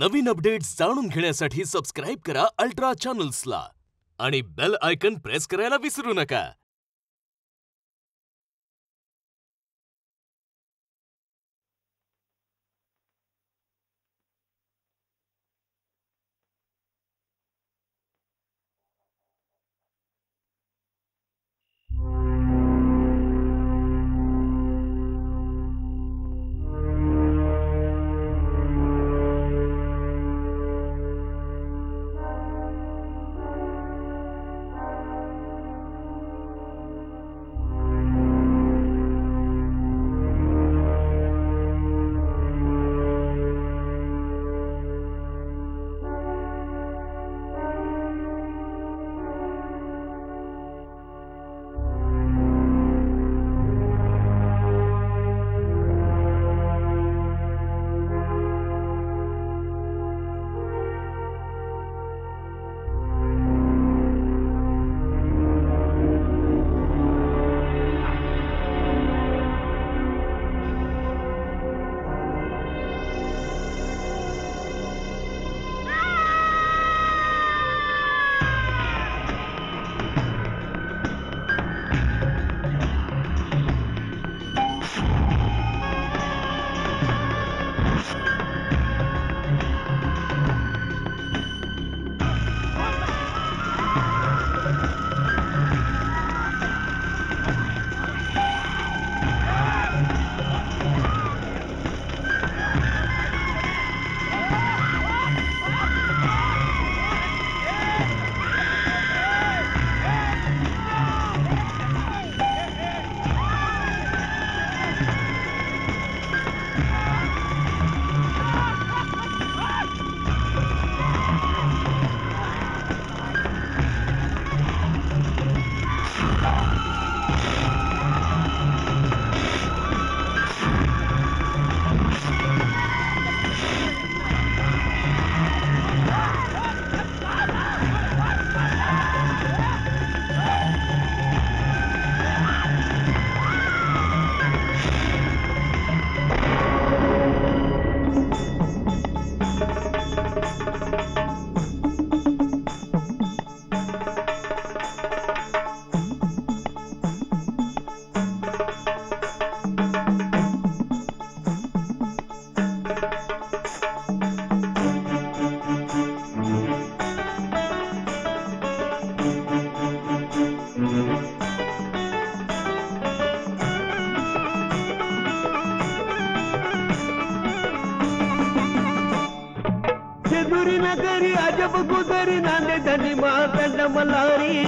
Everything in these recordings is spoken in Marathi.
नवीन अपडेट्स जाणून घेण्यासाठी सबस्क्राईब करा अल्ट्रा चॅनल्सला आणि बेल आयकॉन प्रेस करायला विसरू नका। जेजुरी नगरी अजब गुजरी नांदे धनी मातंड मल्हारी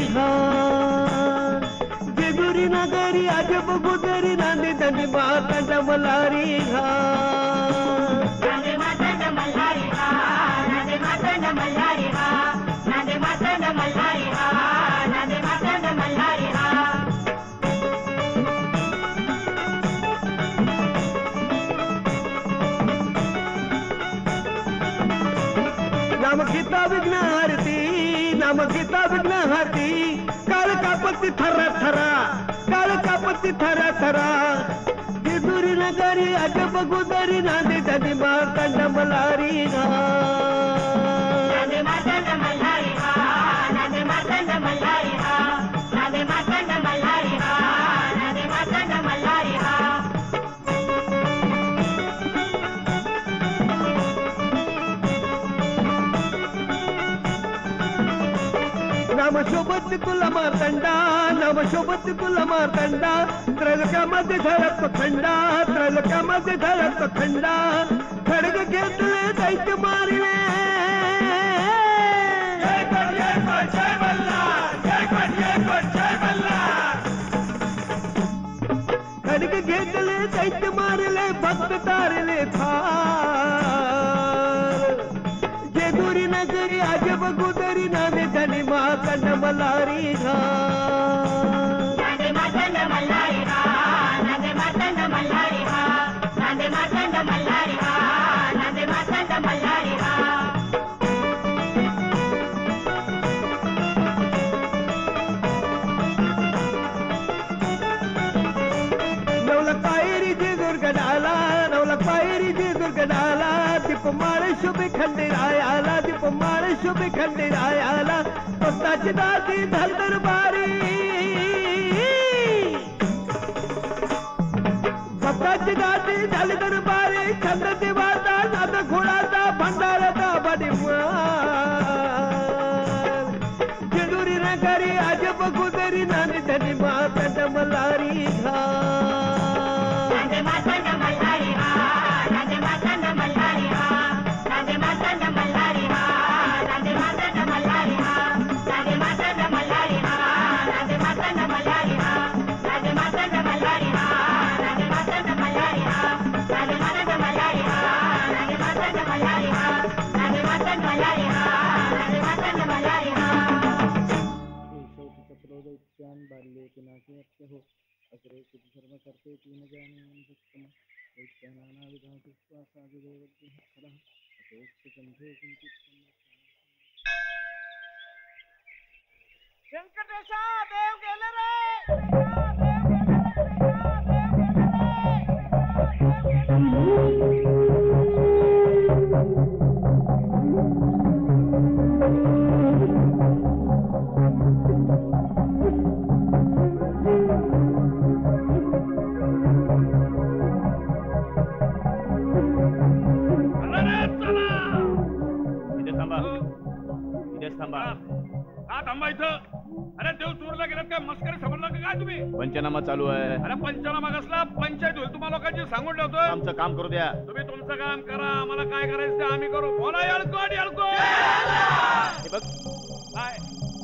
घाट। जेजुरी नगरी अजब गुजरी नांदे धनी मातंड मल्हारी घाट। नांदे मातंड मल्हारी घाट, नांदे मातंड मल्हारी घाट, नांदे मातंड मल्हारी घाट, नांदे मातंड मल्हारी घाट। नाम गीता विघ्न हरती, नाम गीता विघ्न हरती, काल कापती थरा थरा, काल कापती थरा थरा। जेजुरी नगरी अजब गुजरी नांदे धनी मातंड मल्हारी घाट। नांदे मातंड मल्हारी घाट, नांदे मातंड मल्हारी घाट, नांदे मातंड मल्हारी घाट, नांदे मातंड मल्हारी घाट। नाम शोभत तुला मातंडा, नाम शोभत तुला मातंडा, त्रैलोक्यामध्ये झळकतो खंडा, त्रैलोक्यामध्ये झळकतो खंडा। खडग घेतले दैत्य मारिले, खडग घेतले दैत्य मारिले, भक्त तारले थार। जेजुरी नगरी अजब गुजरी नांदे धनी मातंड मल्हारी घाट। नांदे मातंड मल्हारी घाट, नांदे मातंड मल्हारी घाट, नांदे मातंड मल्हारी घाट, नांदे मातंड मल्हारी घाट। नवलख पायरी जेजुर गडाला, नवलख पायरी जेजुर गडाला, दीपमाळ शुभे खंडेरायाला दीपमाळ शुभे खंडेरायाला भक्ताची दासी झाल दरबारी भक्ताची दासी झाली दरबारी छंद देवाचा नाद घोडाचा भंडाराचा बडीवार जेजुरी नगरी आज बघू तरी नानी धनी माता मल्हारी घा राधे मातंड मल्हारी हा राधे मातंड मल्हारी हा राधे मातंड मल्हारी हा राधे मातंड मल्हारी हा राधे मातंड मल्हारी हा राधे मातंड मल्हारी हा राधे मातंड मल्हारी हा राधे मातंड मल्हारी हा राधे मातंड मल्हारी हा राधे मातंड मल्हारी हा राधे मातंड मल्हारी हा राधे मातंड मल्हारी हा बाल्ये पिनाकी हो अग्रे सिद्ध धर्म करते तीन जाने नाना विधान व्यंकटेशा देव गेले रे अरे देव चोरला गेलात काय मस्करी समजला का काय तुम्ही पंचनामा चालू आहे. अरे पंचनामा कसला पंचायत होईल तुम्हाला लोकांची सांगून ठेवतो आमचं काम करू द्या. तुम्ही तुमचं काम करा आम्हाला काय करायचं ते आम्ही करू बोला येळको हे बघ काय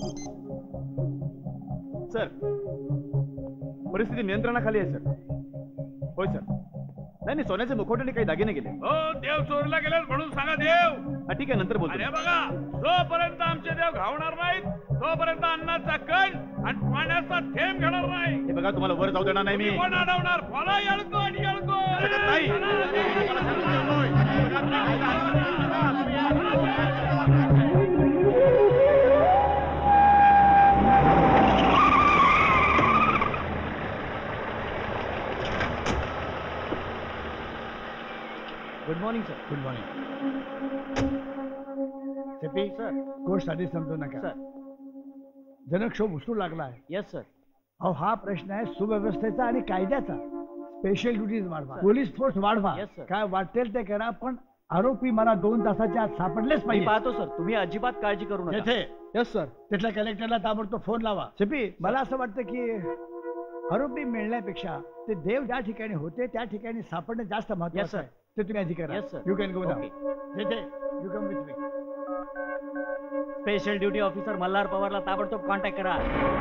सर परिस्थिती नियंत्रणाखाली आहे सर. होय सर. नाही सोन्याचे मुखवटे काही दागिने गेले. हो देव चोरला गेलेत म्हणून सांगा देव. ठीक आहे नंतर बोलतो. अरे बघा जोपर्यंत आमचे देव घावणार नाहीत तोपर्यंत अन्नाचा कण आणि पाण्याचा थेंब घेणार नाही. हे बघा तुम्हाला वर जाऊ देणार नाही मी. कोण अडवणार बोला येळको नाही. Good morning sir. Good morning सेपी सर गोष्ट आधी समजू नका सर. जनक्षोभ उसू लागला आहे. Yes sir. अहो हा प्रश्न आहे सुव्यवस्थेचा आणि कायद्याचा. स्पेशल ड्युटीज वाढवा पोलीस फोर्स वाढवा Yes, sir. काय वाटेल ते करा पण आरोपी मला 2 तासाच्या आत सापडलेच मी पाहिजे. पाहतो सर. तुम्ही अजिबात काळजी करू नका. येथे येस सर तिथल्या कलेक्टरला ताबडतोब फोन लावा. सेपी मला असं वाटतं की आरोपी मिळण्यापेक्षा ते देव ज्या ठिकाणी होते त्या ठिकाणी सापडणं जास्त Yes, महत्त्वाचं sir. आहे. ते तुम्ही आधी करा. Yes, sir. You can go now. Okay. येथे you come with me. Special duty officer Malhar पवारला ताबडतोब कॉन्टॅक्ट करा.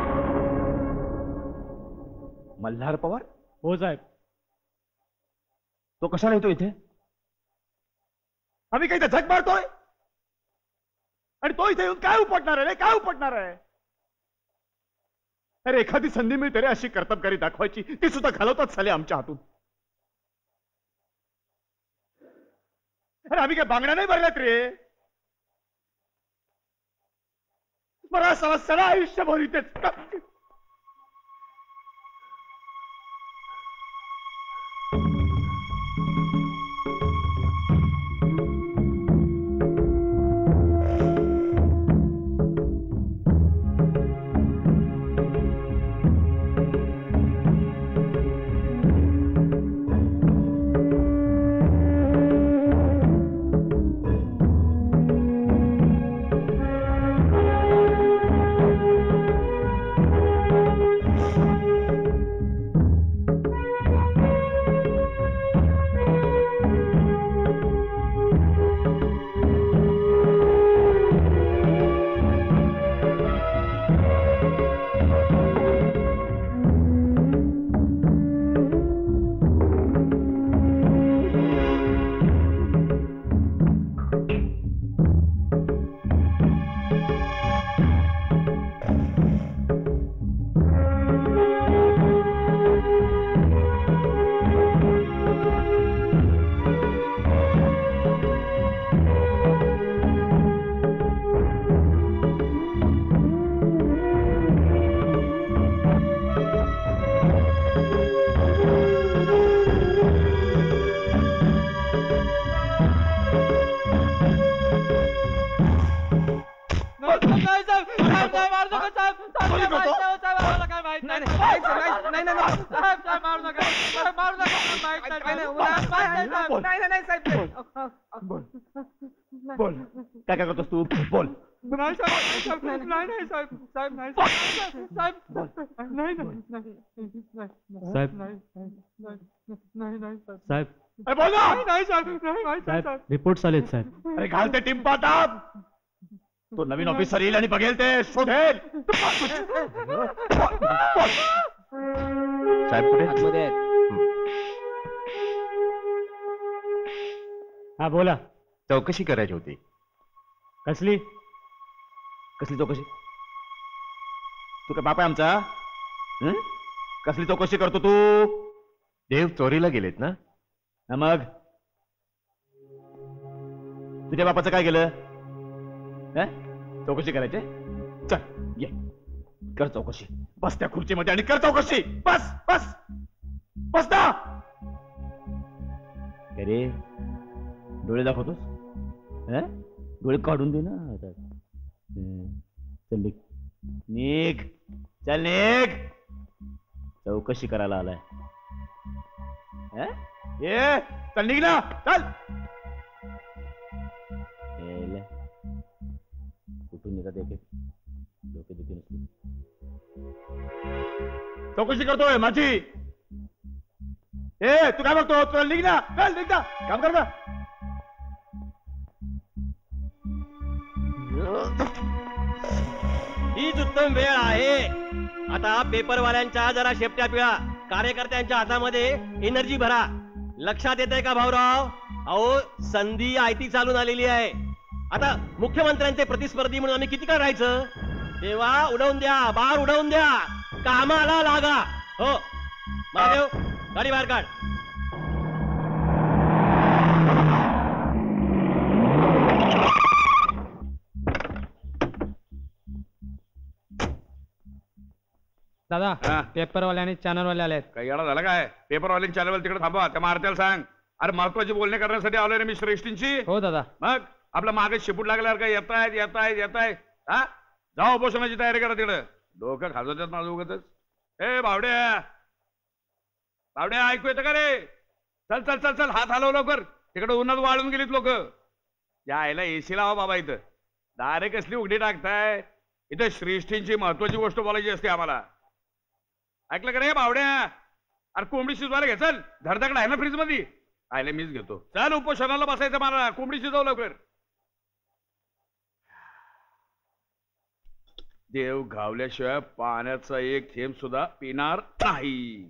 मल्हार पवार? हो साहेब. तो कशाला येतो इथे? आम्ही काही झक मारतोय आणि तो इथे येऊन काय उपटणार आहे? काय उपटणार आहे? अरे एखादी संधी मिळते रे अशी कर्तबगारी दाखवायची. ती सुद्धा घालवतात साले आमच्या हातून. अरे आम्ही काय बांगड्या नाही भरल्यात रे. मला सगळं आयुष्यभर इथेच. बोल काय काय करतोस तू बोल नाही साहेब नाही साहेब नाही साहेब साहेब अरे बोल ना. नाही साहेब रिपोर्ट्स आलेत साहेब. अरे घालते टिंपा ताप तो नवीन ऑफिसर येईल आणि बघेल ते शोधेल. साहेब कुठे हा बोला. चौकशी करायची होती. कसली? कसली चौकशी? तू काय बाप आहे आमचा? कसली चौकशी करतो तू? देव चोरीला गेलेत ना? मग तुझ्या बापाचं काय केलं? चौकशी करायची? चल ये कर चौकशी. बस त्या खुर्चीमध्ये आणि कर चौकशी. बस बस बस ना. अरे डोळे दाखवतोस? डोळे काढून दे ना. चल निघ चल निघ. चौकशी करायला आलाय. ये चल निघ ना चल. कुठून येतात एक डोके दुखी नसते. चौकशी करतोय माझी. तू काय बघतो? चल निघ ना चल निघ ना. काम कर ना. हीच उत्तम वेळ आहे. आता पेपरवाल्यांच्या जरा शेपट्या पिळा. कार्यकर्त्यांच्या हातामध्ये एनर्जी भरा. लक्षात येतंय का भाऊराव? अहो संधी आयती चालून आलेली आहे. आता मुख्यमंत्र्यांचे प्रतिस्पर्धी म्हणून आम्ही किती काळ राहायचं? तेव्हा उडवून द्या. बार उडवून द्या. कामाला लागा. हो महादेव गाडी बाहेर काढ. दादा पेपरवाले आणि चॅनलवाले आलेत. काही येडा झाला काय? पेपरवाले चॅनल तिकडे थांबवा. त्या मारत्याला सांग अरे महत्वाची बोलणे करण्यासाठी आलोय ना मी श्रेष्ठींची. हो दादा. मग आपला मागे शिपूट लागल्यावर काय येतायत हा जाऊ उपोषणाची तयारी करा तिकडं. डोकं खाजवतात माझं उगाचच. बावड्या ऐकू येतं का रे? चल चल चल चल हात हलव लवकर. तिकडे उन्हात वाळून गेलीत लोक. यायला एसी लावा बाबा. इथं दारे कसली उघडी टाकताय? इथं श्रेष्ठींची महत्वाची गोष्ट बोलायची असते आम्हाला. ऐकलं का रे बावड्या? अरे कोंबडी शिजवायला घे. चल धडधड आहे ना फ्रीज मध्ये. आयला मीच घेतो. चल उपोषणाला बसायचं मला. कोंबडी शिजव लवकर. देव घावल्याशिवाय पाण्याचा एक थेंब सुद्धा पिणार नाही.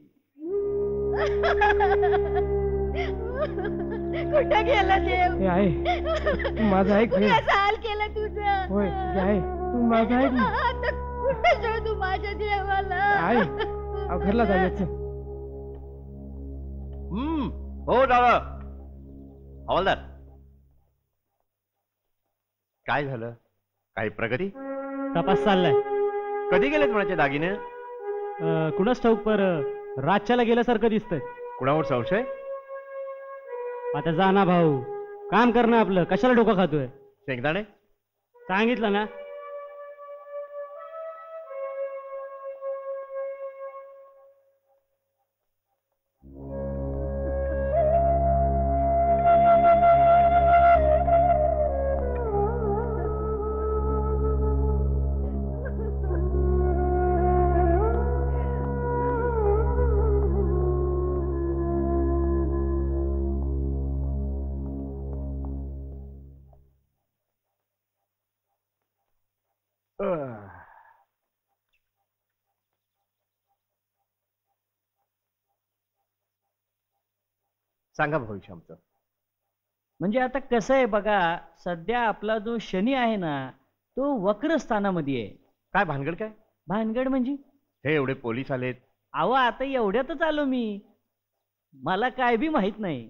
कुठं गेला देव? हे आहे माझं ऐक. कसं हाल केलं तुझं? होय हे आहे. तू माझं ऐक ना. आता कुठं शोधू माझ्या देवाला? आहे घरला जायचं. हो दादा. हवालदार काय झालं? काही प्रगती? तपास चाललाय. कधी गेलेत म्हणाचे दागिने? कुणाच ठाऊक पर रातच्याला गेल्यासारखं दिसतंय. कुणावर संशय? आता जा ना भाऊ. काम कर ना आपलं. कशाला डोकं खातोय? शेंगदाणे सांगितलं ना. सांगा भविष्य आमचं. म्हणजे आता कसं आहे बघा, सध्या आपला जो शनी आहे ना तो वक्र स्थानामध्ये आहे. काय भानगड? काय भानगड म्हणजे? हे एवढे पोलीस आलेत. अहो आता एवढ्यातच आलो मी. मला काय बी माहित नाही.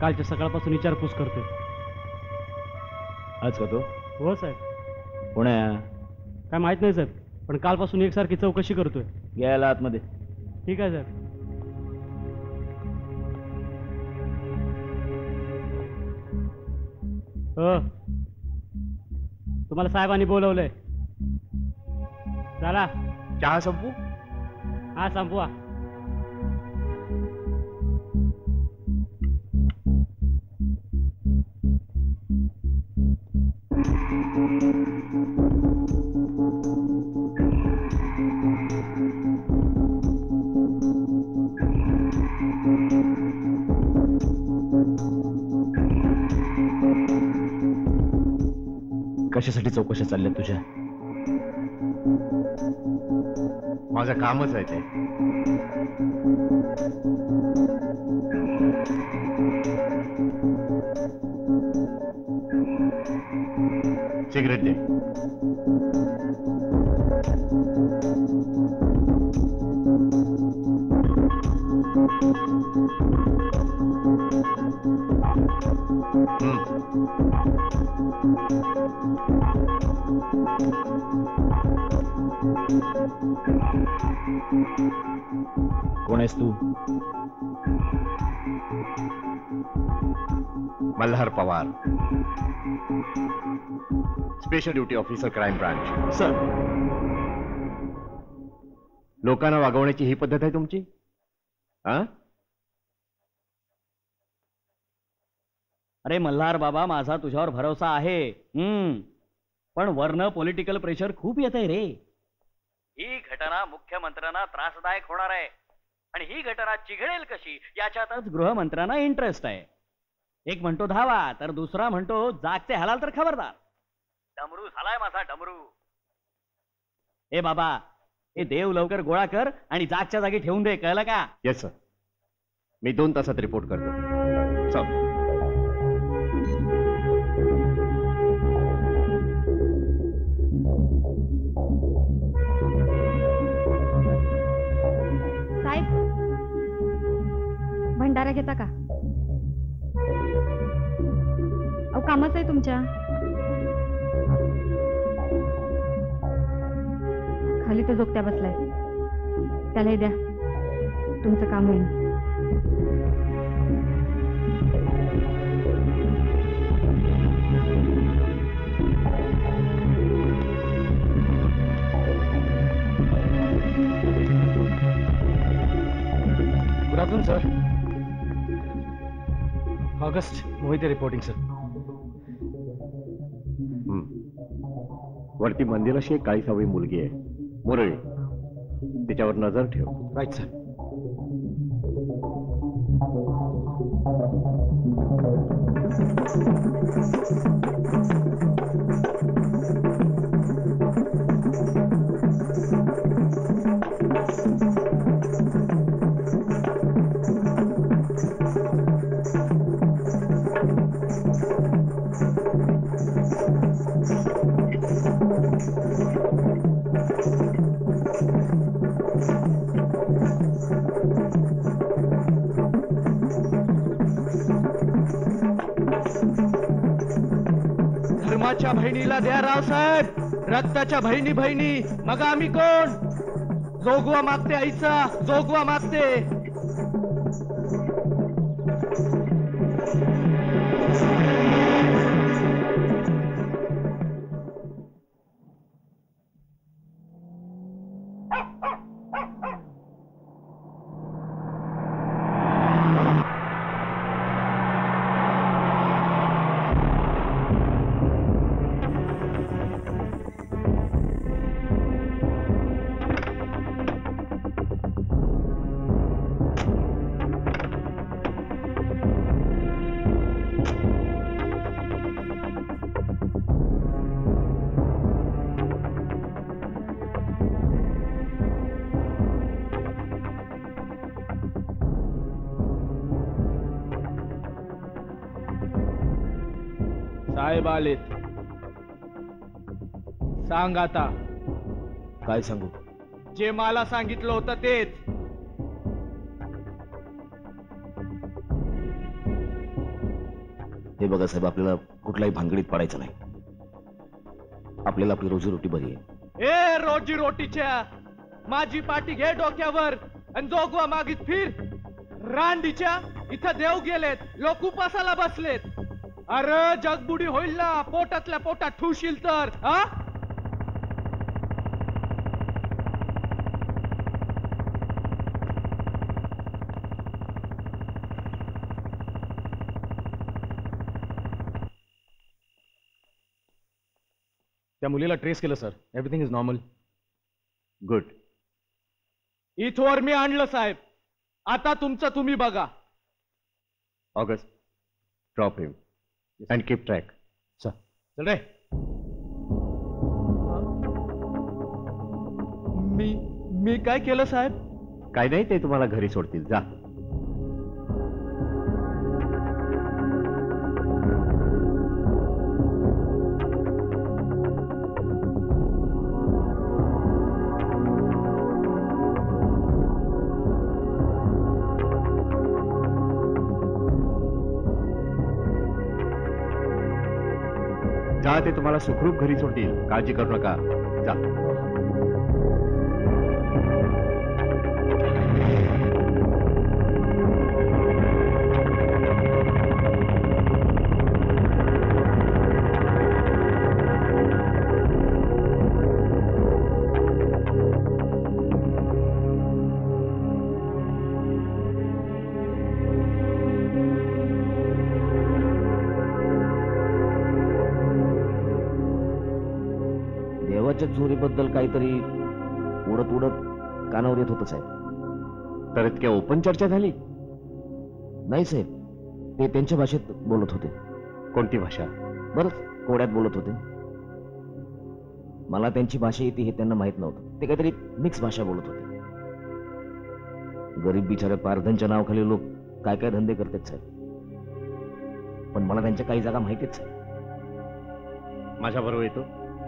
कालच्या सकाळपासून विचारपूस करतोय. आज का तो हो साहेब. कोण आहे? काय माहित नाही साहेब, पण कालपासून एकसारखी चौकशी करतोय. यायला आतमध्ये. ठीक आहे साहेब. हो, तुम्हाला साहेबांनी बोलवलंय. चला. चहा संपू? हा, संपवा. कशासाठी चौकशा चालल्या तुझ्या? माझं कामच आहे ते. सिगरेट दे. कोण आहेस तू? Malhar Pawar, special duty officer, crime branch. Sir, लोकांना वागवण्याची ही पद्धत आहे तुमची? अरे मल्हार बाबा, माझा तुझ्यावर भरोसा आहे. पण वरनं पॉलिटिकल प्रेशर खूप येत आहे रे. ही घटना मुख्यमंत्र्यांना त्रासदायक होणार आहे आणि ही घटना चिघळेल कशी याच्यातच गृहमंत्र्यांना इंटरेस्ट आहे. एक म्हणतो धावा, तर दुसरा म्हणतो जागचे हलाल तर खबरदार. डमरू झालाय माझा डमरू. ए बाबा, हे देव लवकर गोळा कर आणि जागच्या जागी ठेवून दे, कळलं का? येस सर, मी 2 तासात रिपोर्ट करतो. चल. साहेब, भंडारा घेता का? अहो, कामच आहे तुमच्या. खाली तो जोगत्या बसलाय, त्यालाही द्या, तुमचं काम होईल. Good afternoon sir. August Mohite reporting sir. वरती मंदिराशी एक 40वी मुलगी आहे, मुरळी. तिच्यावर नजर ठेव. Right sir. धर्माच्या बहिणीला द्या रावसाहेब, रक्ताच्या बहिणी बहिणी. मग आम्ही कोण? जोगवा मागते आईचा, जोगवा मागते. साहेब आलेत. सांग आता. काय सांगू? जे मला सांगितलं होतं तेच. हे बघा साहेब, आपल्याला कुठल्याही भानगडीत पडायचं नाही. आपल्याला आपली रोजीरोटी बरी आहे. ए रोजी रोटीच्या माझी पाठी घे डोक्यावर आणि जोगवा मागीत फिर. रांडीच्या इथं देव गेलेत, लोक उपासाला बसलेत. अरे जगबुडी होईल ना, पोटातल्या पोटात ठुशील तर. हा त्या मुलीला ट्रेस केलं sir. Everything is normal. Good. इथवर मी आणलं साहेब, आता तुमचं तुम्ही बघा. August, drop him and keep track. चल रे. मी काय केलं साहेब? काय नाही, ते तुम्हाला घरी सोडतील. जा. जा, ते तुम्हाला सुखरूप घरी सोडतील. काळजी करू नका. जा. देवाच्या चोरीबद्दल काहीतरी उडत उडत कानावर येत होतं साहेब. तर इतक्या ओपन चर्चा झाली? नाही साहेब, ते त्यांच्या भाषेत बोलत होते. कोणती भाषा? बरंच कोड्यात बोलत होते. मला त्यांची भाषा येते हे त्यांना माहित नव्हतं. ते काहीतरी मिक्स भाषा बोलत होते. गरीब बिचाऱ्या पारधनच्या नावाखाली लोक काय काय धंदे करतात साहेब, पण मला त्यांच्या काही जागा माहितीच आहे. माझ्या बरोबर येतो.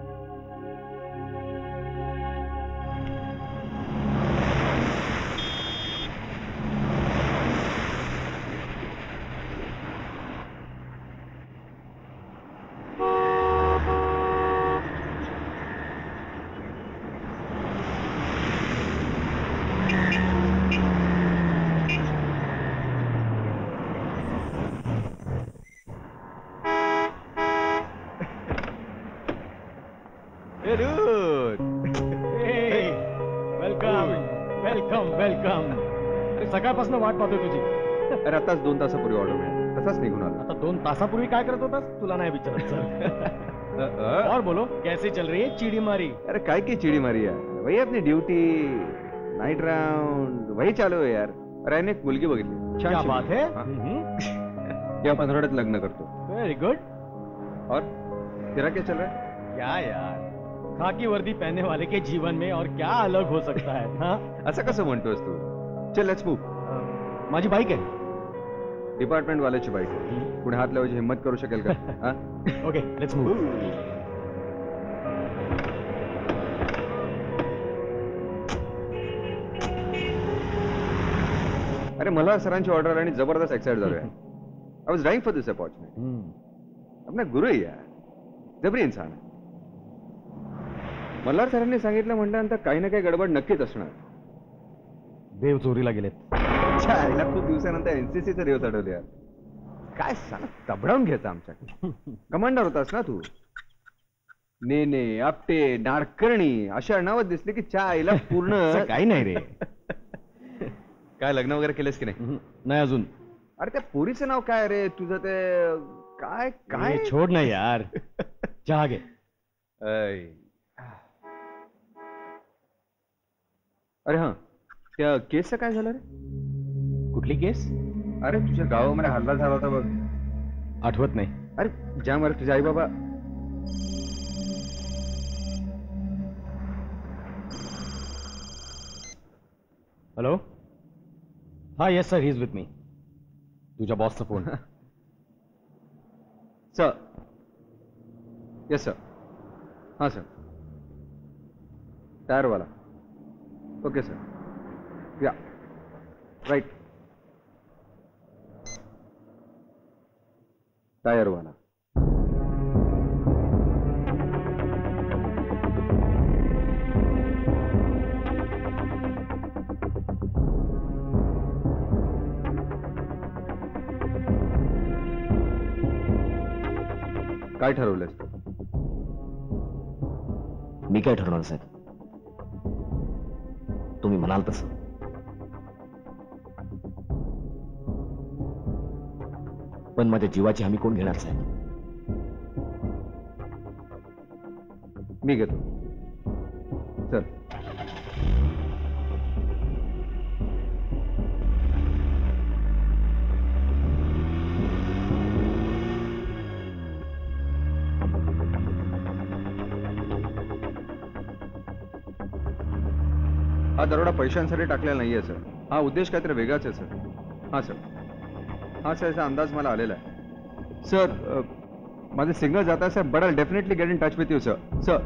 वेलकम. सकाळपासून वाट पाहतोय तुझी. अरे आताच 2 तासापूर्वी ऑर्डर मिळाली, तसाच निघून आला. आता 2 तासापूर्वी काय करत होतास? तुला नाही विचारत. और बोलो, कैसी चल रही है चिड़ी मारी? अरे काय की चिड़ी मारी यार, वही अपनी ड्यूटी, नाइट राउंड वही चालू है यार. अरे एक मुलगी बघितली. क्या बात है. या 15 आठवड्यात लग्न करतो. Very good. और तेरा क्या चल रहा है? क्या यार, खाकी वर्दी पहनने वाले के जीवन में और क्या अलग हो सकता है. हाँ, असं कसं म्हणतोस तू? चल लेट्स मूव. माझी बाईक आहे. डिपार्टमेंट वाल्याची बाईक आहे. पुढे हात लावायची हिम्मत करू शकेल का? Okay, let's move. अरे मला सरांची ऑर्डर आणि जबरदस्त एक्साइट झालोय. I was dying for this opportunity. अपना गुरु आहे यार, जबरी इंसान आहे. मल्हार सरांनी सांगितलं म्हटल्यानंतर काही ना काही गडबड नक्कीच असणार. देव चोरीला गेलेत. आईला खूप दिवसानंतर एनसीसीचं देव चढवले यार. काय सांग, तबडावून घ्यायचं आमच्या. कमांडर होतास ना तू. नेने, आपटे, नाडकर्णी अशा नावं दिसले की च्या आईला पूर्ण. काही नाही रे. काय लग्न वगैरे केलंस की नाही? नाही अजून. अरे त्या पोरीचं नाव काय रे तुझं? ते काय काय छोड नाही यार. चहा घे. अरे हा, त्या केसचं काय झालं रे? कुठली केस? अरे तुझ्या गावामध्ये हल्ला झाला होता बघ. आठवत नाही. अरे ज्यामध्ये तुझे आई बाबा. हॅलो. हा yes sir, he is with me. तुझ्या बॉसचा फोन. सर. Yes sir. हां sir. Tyrewala. Okay sir. Yeah right. Tyrewala. काय ठरवलंस? मी काय ठरवणार साहेब, तुम्ही म्हणाल तसं. पण माझ्या जीवाची हमी कोण घेणार साहेब? मी घेतो. चल. हा दरोडा पैशांसाठी टाकलेला नाहीये सर. हा उद्देश काहीतरी वेगळाच आहे सर. हा सर, हा सर, याचा अंदाज मला आलेला आहे सर. माझे सिग्नल जात आहे sir, but I definitely get in touch with you sir. Sir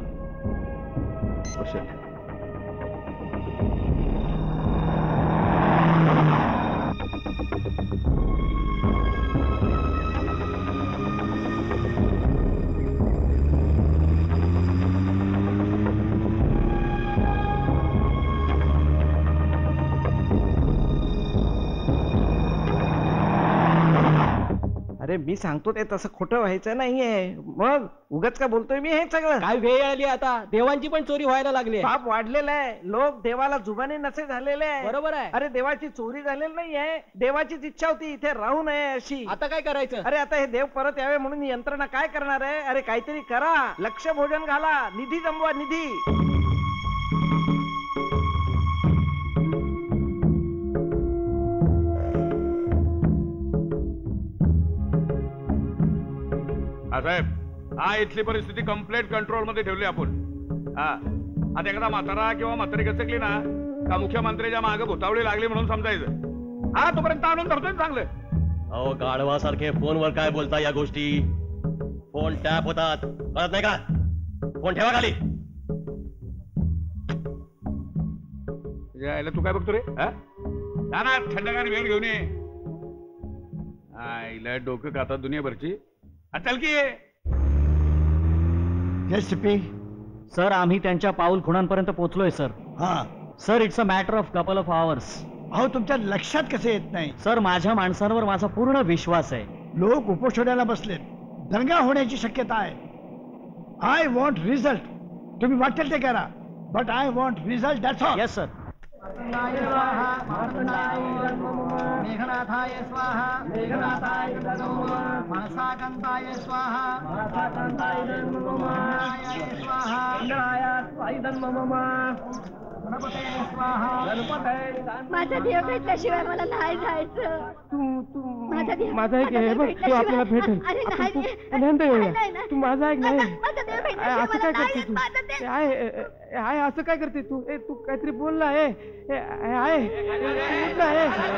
अरे मी सांगतो ते तसं खोटं व्हायचं नाहीये. मग उगाच का बोलतोय मी हे सगळं? काय वेळ आली आता, देवांची पण चोरी व्हायला लागली. पाप वाढलेलं आहे, लोक देवाला जुबाने नसे झालेले आहे. बरोबर आहे. अरे देवाची चोरी झालेली नाहीये, देवाचीच इच्छा होती इथे राहू नये अशी. आता काय करायचं? अरे आता हे देव परत यावे म्हणून यंत्रणा काय करणार आहे? अरे काहीतरी करा, लक्ष भोजन घाला, निधी जमवा, निधी. साहेब, हा इथली परिस्थिती कम्प्लीट कंट्रोल मध्ये ठेवली आपण. हा, आता एखादा म्हातारा किंवा म्हातारी गचकली ना का मुख्यमंत्र्याच्या मागे भुतावळी लागली म्हणून समजायचं. हा, तोपर्यंत आणून धरतोय चांगलं. अहो गाढवासारखे फोनवर काय बोलता या गोष्टी? फोन टॅप होतात, कळत नाही का? फोन ठेवा खाली. यायला तू काय बघतो रे? ना थंडगार वेळ घेऊन ये. आईला डोकं खातात दुनियाभरची. चल की. सर, आम्ही त्यांच्या पाऊल खुणांपर्यंत पोहोचलोय सर. हा sir, it's a matter of couple of hours. अहो, तुमच्या लक्षात कसे येत नाही? सर, माझ्या माणसांवर माझा पूर्ण विश्वास आहे. लोक उपोषणाला बसलेत, दंगा होण्याची शक्यता आहे. I want result. तुम्ही वाटेल ते करा, but I want result. That's all. Yes sir. मेघनाथाय स्वाहा, मेघनाथाय स्वाहा, मनसाकांताय स्वाहा, मनसाकांताय स्वाहा, इंद्राय स्वाहा, गणपते स्वाहा, गणपते. माझा देव भेटल्याशिवाय मला नाही जायचं. माझा देव, माझा एक आहे बघ, तू आपल्याला भेटेल. अरे नाही, आनंद येऊया. तू माझा एक नाही. माझा देव भेटल्याशिवाय असं काय मला करते नाही तू? माझा देव. आहे असं काय करते तू? तू काहीतरी बोल ना. आहे उठ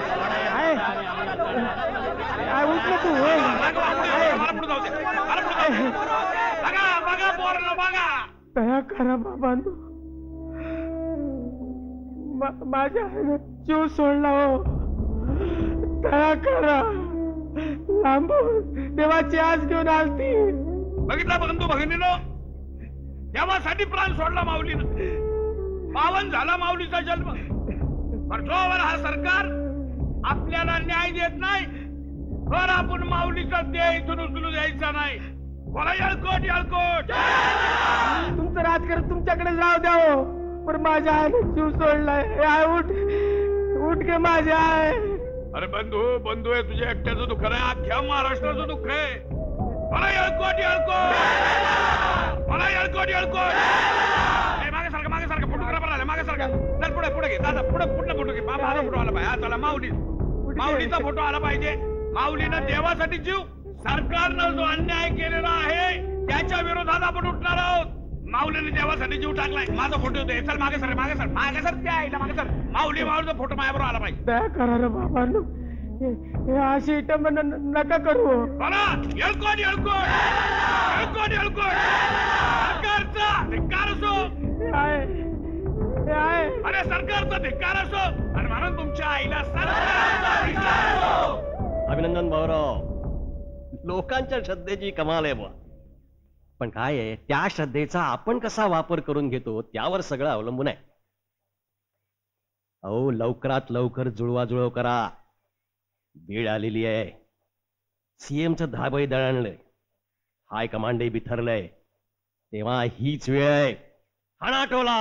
ना तू. दया करा बाबांनो, माझ्या जीव सोडला हो. दया करा. लांबून देवाची आज घेऊन आलती. बघितला बंधू भगिनीनो, देवासाठी प्राण सोडला माऊलीनं. पावन झाला माऊलीचा जन्म. पण जोवर हा सरकार आपल्याला न्याय देत नाही, तर आपण माऊलीचा देह इथून उचलू द्यायचा नाही. बोला येळकोट, येळकोट. तुमचं राजकारण तुमच्याकडेच राहू द्या हो, पण माझ्या आईने जीव सोडलाय. आय उठ के माझ्या आय. अरे बंधू आहे, तुझ्या एकट्याचं दुःख नाही, अख्ख्या महाराष्ट्राचं दुःख आहे. मला येळकोट, येळकोट. मला येळकोट, येळकोट. मागे सारखं फोटो करा बरं. मागे सारखं. चल पुढे घे दादा, पुढे फोटो घे. बाबाचा फोटो आला पाहिजे. चला, माऊलीचा फोटो आला पाहिजे. माऊलीनं देवासाठी जीव, सरकारनं जो अन्याय केलेला आहे त्याच्या विरोधात आपण उठणार आहोत. माऊलीने देवासाठी जीव टाकलाय. माझा फोटो दे. चल मागे सर, मागे सर. माऊलीचा फोटो माझ्याबरोबर आला पाहिजे. दया करा रे बाबांनो, हे अशी इटम नका करू. येळकोट. सरकारचा धिक्कार असो. अरे सरकारचा धिक्कार असो, आणि म्हणून तुमच्या आईला सरकारचा धिक्कार असो. अभिनंदन भाऊराव. लोकांच्या श्रद्धेची कमाल आहे बुवा. पण काय आहे, त्या श्रद्धेचा आपण कसा वापर करून घेतो त्यावर सगळं अवलंबून आहे. अहो, लवकरात लवकर जुळवाजुळव करा. वेळ आलेली आहे. सीएमचं धाबही दळणलंय, हाय कमांडही बिथरलंय. तेव्हा हीच वेळ आहे. हाणा टोला.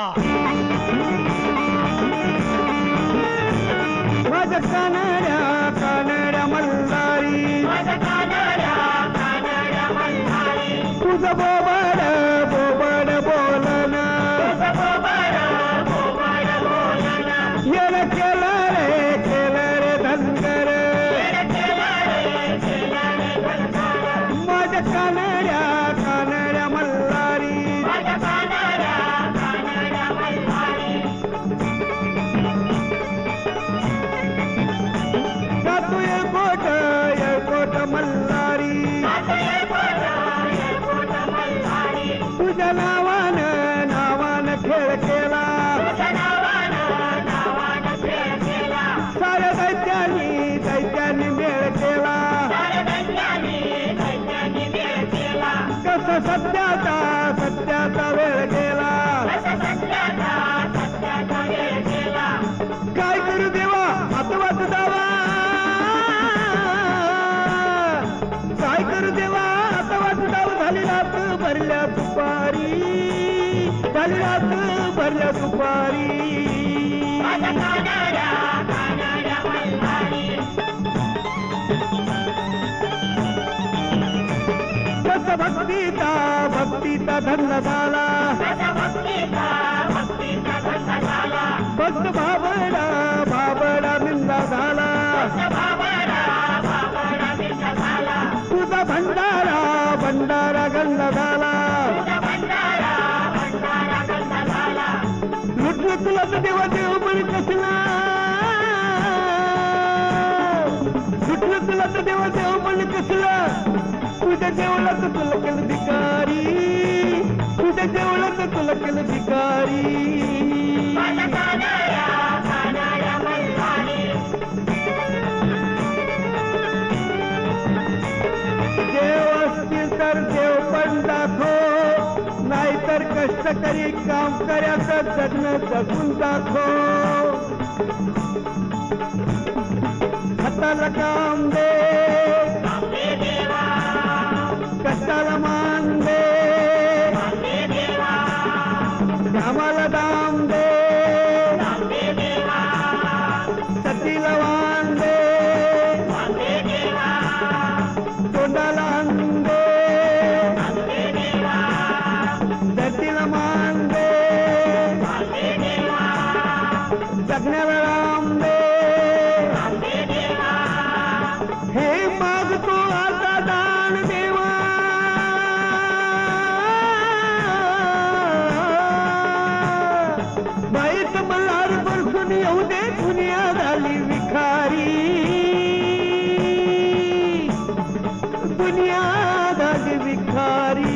माझ्या कानड्या कानड्या मल्हारी, तुझं बोबड बोबड बोलन, येणं केलं रे धनगर. माझ्या कानड्या कानड्या मल्हारी, जातो येळकोट मल्हारी, तुझ्या नावानं खेळ केला, साऱ्या दैत्यानी मेळ केला. कसं सत्याचा वेळ गेला. काय करू देवा हातवात दावा, काय करू देवा हातवात दावा. झाली रात भरल्या दुपारी, झाली रात भरल्या दुपारी. कस भक्तीचा धंदा झाला, भक्त भाबडा निंदा झाला. तुझा भंडारा गंध झाला. लुटलं तुला तर देवा देव पण कसला, लुटलं तुला तर देवा देव पण कसला. तुझ्या देवळात तुला केलं भिकारी, तुझ्या देवळात तुला केलं भिकारी. देव असतील तर देव पण दाखव, नाहीतर कष्टकरी काम करायचं जगणं जगून दाखव. हाताला काम दे, कष्टाला मान दे, घामाला दाम दे, सतीला वान दे, तोंडाला अन्न दे, धरतीला मान दे, जगण्याला राम दे. हे मागतो आता दान देवा, बाईत मल्हार बरसून येऊ दे. दुनिया झाली विखारी, दुनिया झाली विखारी.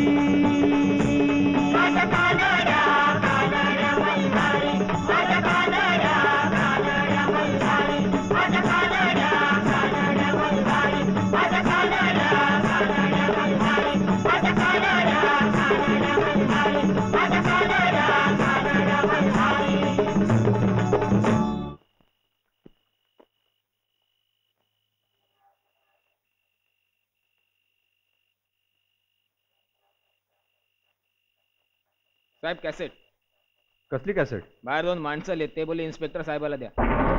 साहेब कॅसेट. कसली कॅसेट? बाहेर 2 माणसं आले, ते बोले इन्स्पेक्टर साहेबाला द्या.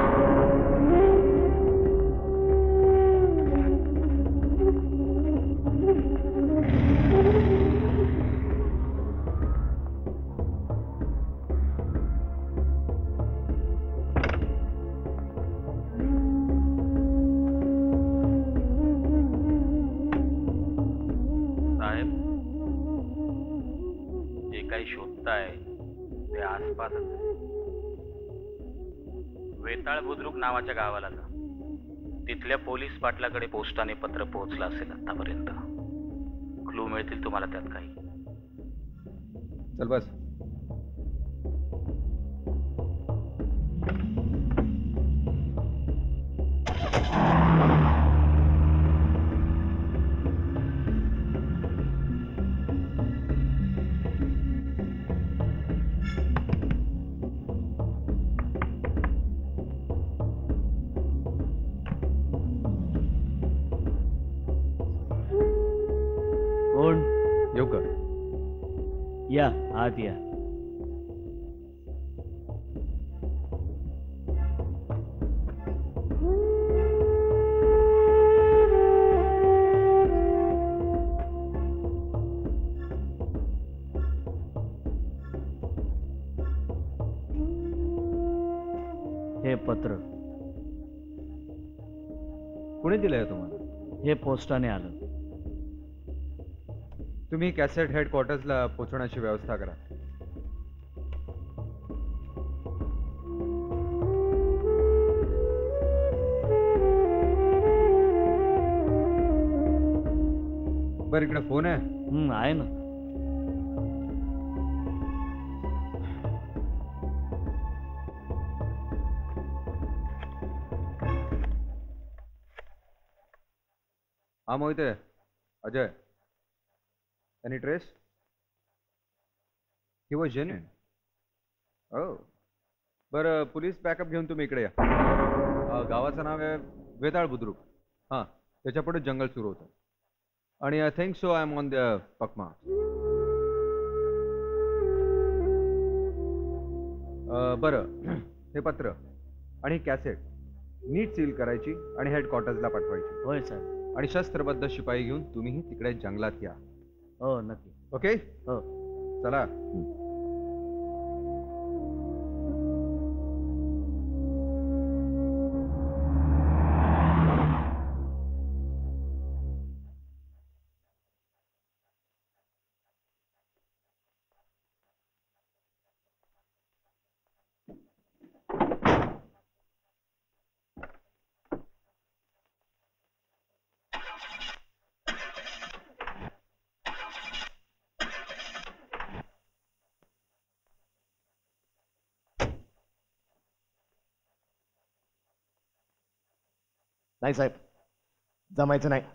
शोधताय ते आसपासच आहे. वेताळ बुद्रुक नावाच्या गावाला जा. तिथल्या पोलीस पाटलाकडे पोस्टाने पत्र पोहोचलं असेल आतापर्यंत. क्लू मिळतील तुम्हाला त्यात काही. चल बस. येऊ का? या आत या. हे पत्र कुणी दिलंय तुम्हाला? हे पोस्टाने आलं. तुम्ही कॅसेट हेडक्वार्टर्सला पोहोचण्याची व्यवस्था करा. बरं, इकडे फोन आहे. आहे ना. हा Mohite, Ajay. Any trace? He was genuine. Oh. बरं, पोलीस बॅकअप घेऊन तुम्ही इकडे या. गावाचं नाव आहे वेताळ बुद्रुक. हां, त्याच्या पुढे जंगल सुरू होतं. आणि I think so I am on the पकमा. बरं, हे पत्र आणि कॅसेट नीट सील करायची आणि हेडक्वार्टर्सला पाठवायची. होय सर. आणि शस्त्रबद्ध शिपाई घेऊन तुम्हीही तिकडे जंगलात या. हो नक्की. ओके. हो चला. नाही साहेब, जमायचं नाही.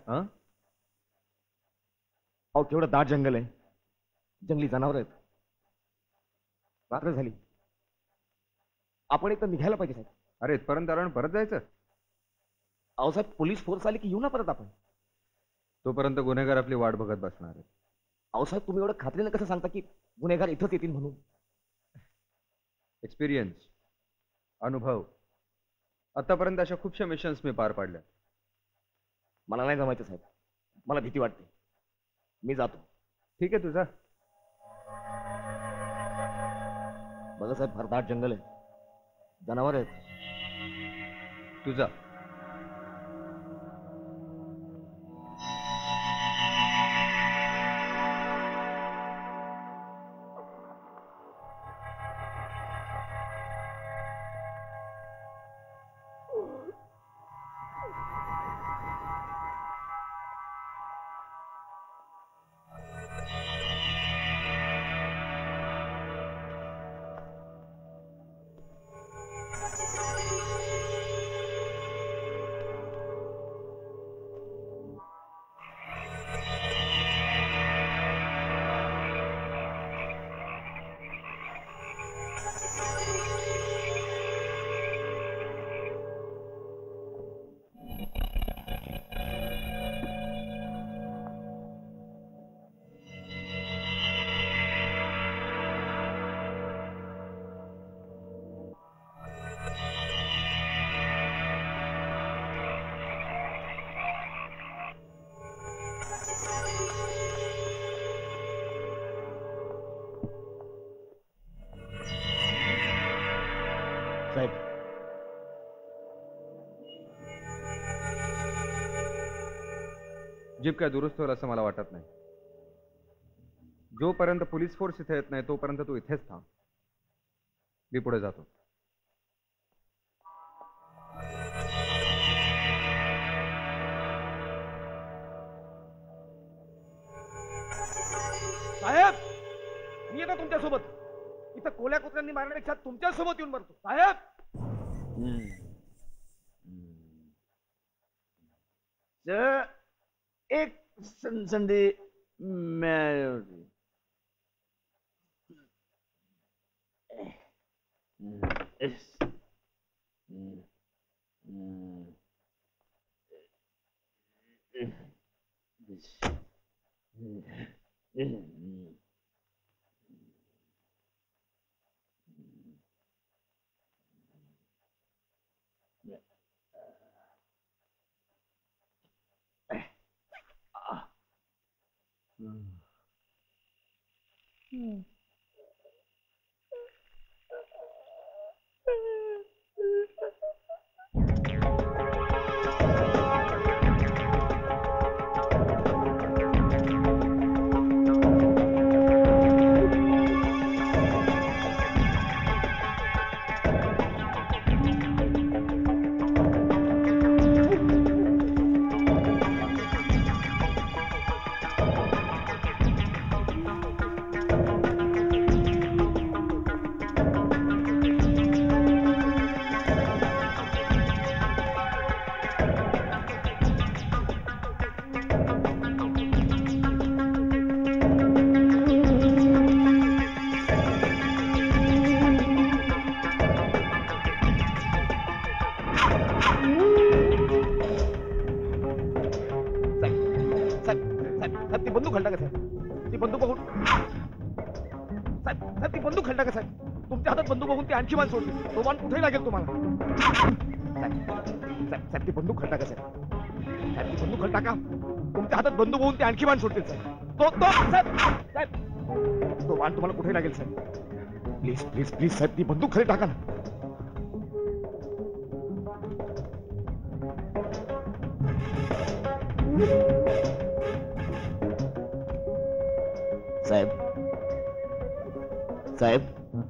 अहो केवढं दाट जंगल आहे, जंगली जनावर आहेत, रात्र झाली, आपण एक तर निघायला पाहिजे साहेब. अरे इथपर्यंत आलो परत जायचं? अहो साहेब, पोलीस फोर्स आली की येऊ ना परत आपण. तोपर्यंत गुन्हेगार आपली वाट बघत बसणार आहे. अहो साहेब, तुम्ही एवढं खात्रीनं कसं सांगता की गुन्हेगार इथंच येतील म्हणून? एक्सपिरियन्स, अनुभव. आतापर्यंत अशा खूपशा मिशन्स मी पार पाडल्या. मला नाही जमायचं साहेब, मला भीती वाटते. मी जातो. ठीक आहे तुझा. बघा साहेब, फार दाट जंगल आहे, जनावर आहेत. तुझा. साहेब, जीप काय दुरुस्त होईल असं मला वाटत नाही. जोपर्यंत पोलीस फोर्स इथे येत नाही तोपर्यंत तू इथेच थांब. मी पुढे जातो. साहेब, मी येतो तुमच्यासोबत. इथं कोल्या कुत्र्यांनी मारण्यापेक्षा तुमच्यासोबत येऊन मरतो साहेब. एक संधी मिळाली होती. ती बंदूक घालता का साहेब? ती बंदूक बघून साहेब ती बंदूक घालता का साहेब? तुमच्या हातात बंदूक बघून ते आणखी मान सोडतील. तो मान कुठेही लागेल तुम्हाला. साहेब ती बंदूक घालता का साहेब? साहेब ती बंदूक घालता का? तुमच्या हातात बंदूक बघून ते आणखी मान सोडतील साहेब. तो साहेब तो मान तुम्हाला कुठेही लागेल साहेब. प्लीज प्लीज प्लीज साहेब ती बंदूक खाली टाका ना. साहेब साहेब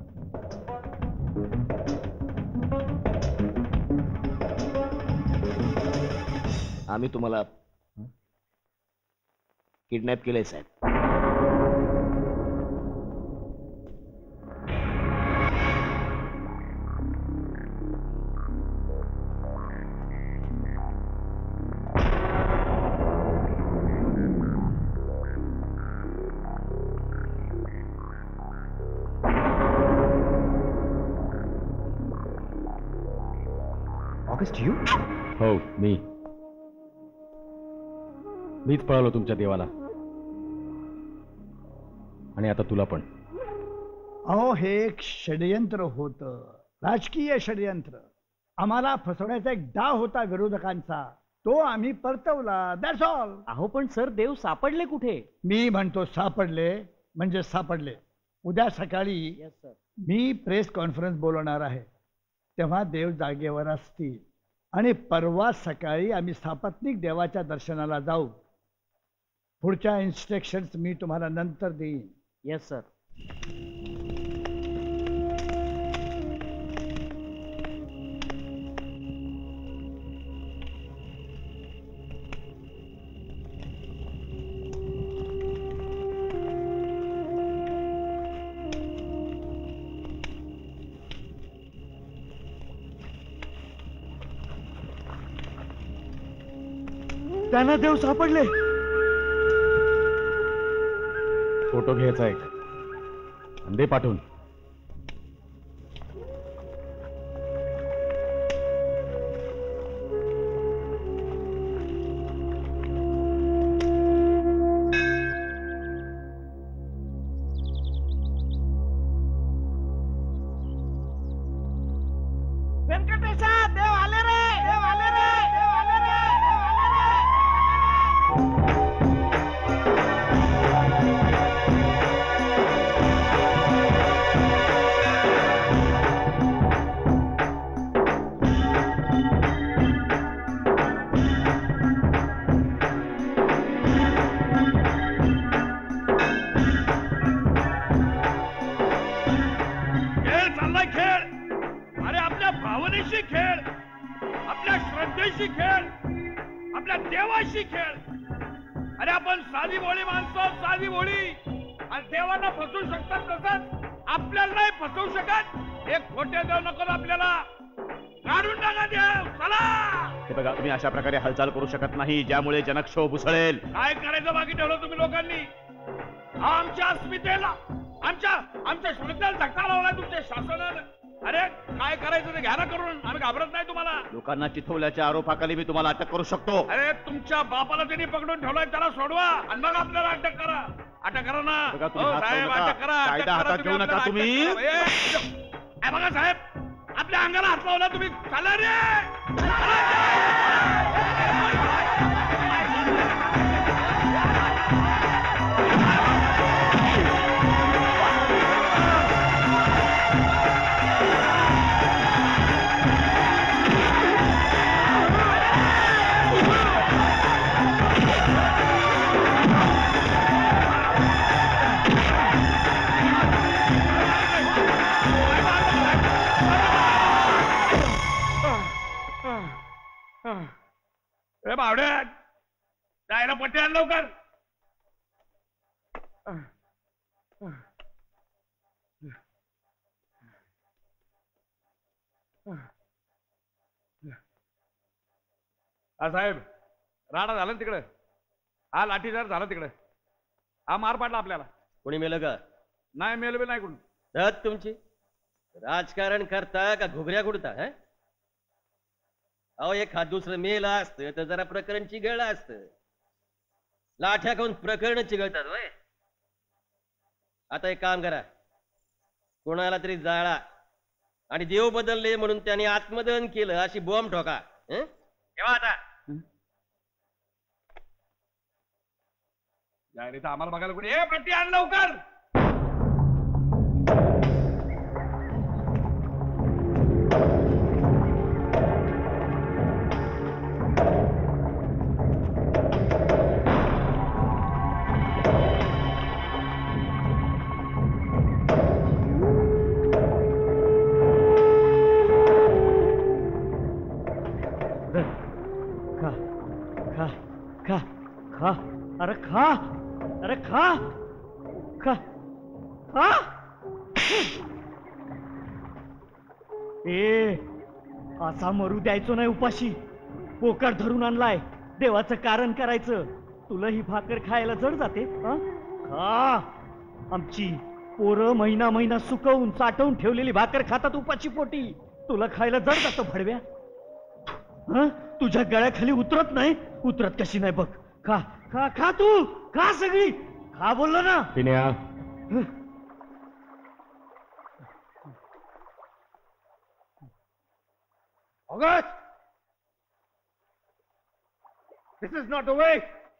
आम्ही तुम्हाला किडनॅप केलंय साहेब. हो मीच पळालो तुमच्या देवाला आणि आता तुला पण. अहो हे एक षडयंत्र होतं, राजकीय षडयंत्र. आम्हाला फसवण्याचा एक डाव होता विरोधकांचा, तो आम्ही परतवला. That's all. अहो पण सर देव सापडले कुठे? मी म्हणतो सापडले म्हणजे सापडले. उद्या सकाळी मी प्रेस कॉन्फरन्स बोलवणार आहे, तेव्हा देव जागेवर असतील. आणि परवा सकाळी आम्ही सापत्निक देवाच्या दर्शनाला जाऊ. पुढच्या इन्स्ट्रक्शन्स मी तुम्हाला नंतर देईन. Yes sir. त्यांना देव सापडले. फोटो घ्यायचा एक अंडे पाठवून. व्यंकटेशा देव आले रे, देव आले रे, देव आले रे, देव आले रे. खेळ चाललाय खेळ. अरे आपल्या भावनेशी खेळ, आपल्या श्रद्धेशी खेळ, आपल्या देवाशी खेळ. अरे आपण साधी भोळी माणसं, साधी भोळी, आणि देवांना फसवू शकतात तसंच आपल्याला नाही फसवू शकत. एक खोटे देव नको आपल्याला. काढून टाका देव. चला. हे बघा तुम्ही अशा प्रकारे हालचाल करू शकत नाही ज्यामुळे जनक्षोभ उसळेल. काय करायचं बाकी ठेवलं तुम्ही लोकांनी? आमच्या अस्मितेला, आमच्या श्रद्धेला धक्का लावलाय तुमच्या शासनानं. अरे काय करायचं ते घ्या ना करून, आम्ही घाबरत नाही तुम्हाला. लोकांना चिथवल्याच्या आरोपाखाली मी तुम्हाला अटक करू शकतो. अरे तुमच्या बापाला त्यांनी पकडून ठेवलाय, त्याला सोडवा आणि मग आपल्याला अटक करा. अटक करा ना. बघा, तुम्ही हो, हात साहेब, लावू नका. अटक करा, अटक कायदा करा, हातात तुम्ही घेऊ नका आपल्याला तुम्ही. अटक करा. ए, बघा साहेब, आपल्या अंगाला हात लावला तुम्ही. चला रे. ए बावड्या, जायला पट्टी आण लवकर. हा साहेब, राडा झाला तिकडं. हा लाठीचार झाला तिकडं. हा मार पाडला आपल्याला. कोणी मेलं का? नाही मेल नाही कोण. तुमची राजकारण करता का घुगऱ्या कुडता? अहो एक हात दुसरं मेलं असतं तर जरा प्रकरण चिघळलं असतं. लाठ्या खाऊन प्रकरण चिघळतात वय. आता एक काम करा, कोणाला तरी जाळा आणि देव बदलले म्हणून त्याने आत्मदहन केलं अशी बॉम्ब ठोका. केव्हा आता तर आम्हाला बघायला कोणी. ए पट्टी आण लवकर. खा अरे खा, अरे खा खा खा. ए असा मरू द्यायचो नाही उपाशी. पोकर धरून आणलाय, देवाचं कारण करायचं. तुला ही भाकर खायला जड जाते. खा. आमची पोरं महिना महिना सुकवून साठवून ठेवलेली भाकर खातात उपाशी पोटी. तुला खायला जड जातं भडव्या. तुझ्या गळ्याखाली उतरत नाही. उतरत कशी नाही बघ. खा खा खा, तू खा सगळी खा. बोललो ना Pinya. August, this is not a way.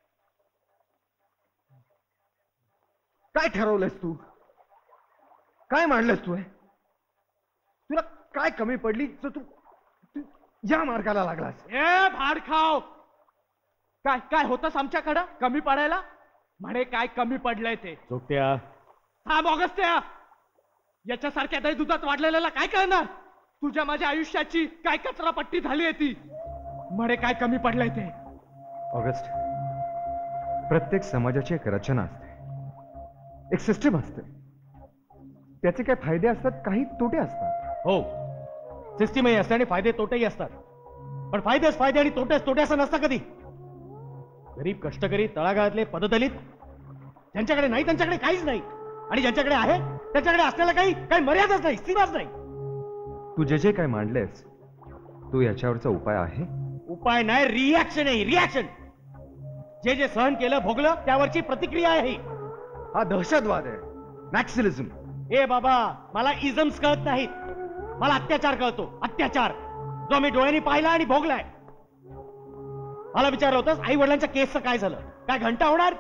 काय ठरवलंयस तू? काय मांडलंस तू? तुला काय कमी पडली तर तू या मार्गाला लागलास? ए भाड खाव. काय काय होतंस आमच्याकडं कमी पडायला? म्हणे काय कमी पडलंय ते. जोगत्या, हा ऑगस्ट्या, याच्यासारख्या दही दुधात वाढलेल्याला काय कळणार? तुझ्या माझ्या आयुष्याची काय कचरा पट्टी झाली आहे ती. म्हणे काय कमी पडलंय ते. ऑगस्ट, प्रत्येक समाजाची एक रचना असते, एक सिस्टम असते. त्याचे काही फायदे असतात, काही तोटे असतात. हो, सिस्टीमही असते आणि फायदे तोटेही असतात. पण फायदेच फायदे आणि तोटेच तोटे असं नसतं कधी. गरीब कष्टकरी तळागाळातले पददलित ज्यांच्याकडे नाही त्यांच्याकडे काहीच नाही, आणि ज्यांच्याकडे आहे त्यांच्याकडे असलेला काही मर्यादाच नाही, सीमाच नाही. तू जे काय मांडलेस तू याच्यावरचा उपाय आहे? उपाय नाही, रिॲक्शन आहे. रिॲक्शन. जे जे सहन केलं भोगलं त्यावरची प्रतिक्रिया आहे. हा दहशतवाद आहे, नॅक्सलिझम. ए बाबा, मला इझम्स कळत नाहीत. मला अत्याचार कळतो. अत्याचार जो मी डोळ्यांनी पाहिला आणि भोगलाय. मला विचारलं होतं आई वडिलांच्या केसचं काय झालं? काय घंटा होणार?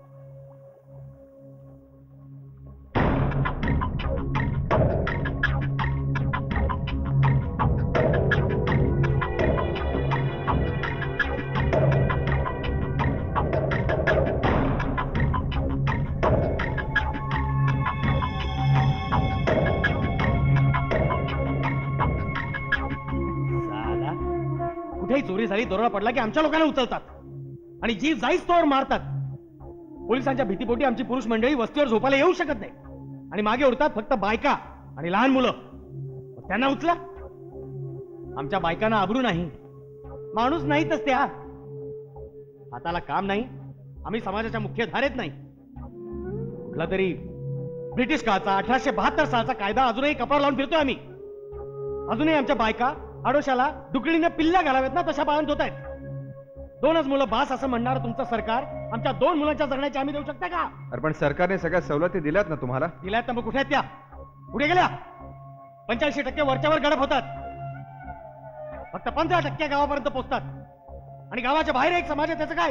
कुठेही चोरी झाली, दरोडा पडला की आमच्या लोकांना उचलतात आणि जीव जाईच तोवर मारतात. पोलिसांच्या भीतीपोटी आमची पुरुष मंडळी वस्तीवर झोपायला येऊ शकत नाही आणि मागे उडतात फक्त बायका आणि लहान मुलं. त्यांना उचला. आमच्या बायकांना आबरू नाही, माणूस नाहीतच त्या. हाताला काम नाही. आम्ही समाजाच्या मुख्य धारेत नाही. कुठला तरी ब्रिटिश काळचा 1872 सालचा कायदा अजूनही कपाळ लावून फिरतोय आम्ही. अजूनही आमच्या बायका आडोशाला डुकळीने पिल्ल्या घालाव्यात ना तशा पाळत होत आहेत. 2च मुलं बास असं म्हणणार तुमचं सरकार आमच्या 2 मुलांच्या जगण्याची आम्ही देऊ शकता का? अरे पण सरकारने सगळ्या सवलती दिल्यात ना तुम्हाला. दिल्यात तर मग कुठे आहेत त्या? कुठे गेल्या? 85% वरच्यावर गडप होतात, फक्त 15% गावापर्यंत पोहोचतात आणि गावाच्या बाहेर एक समाज आहे त्याचं काय?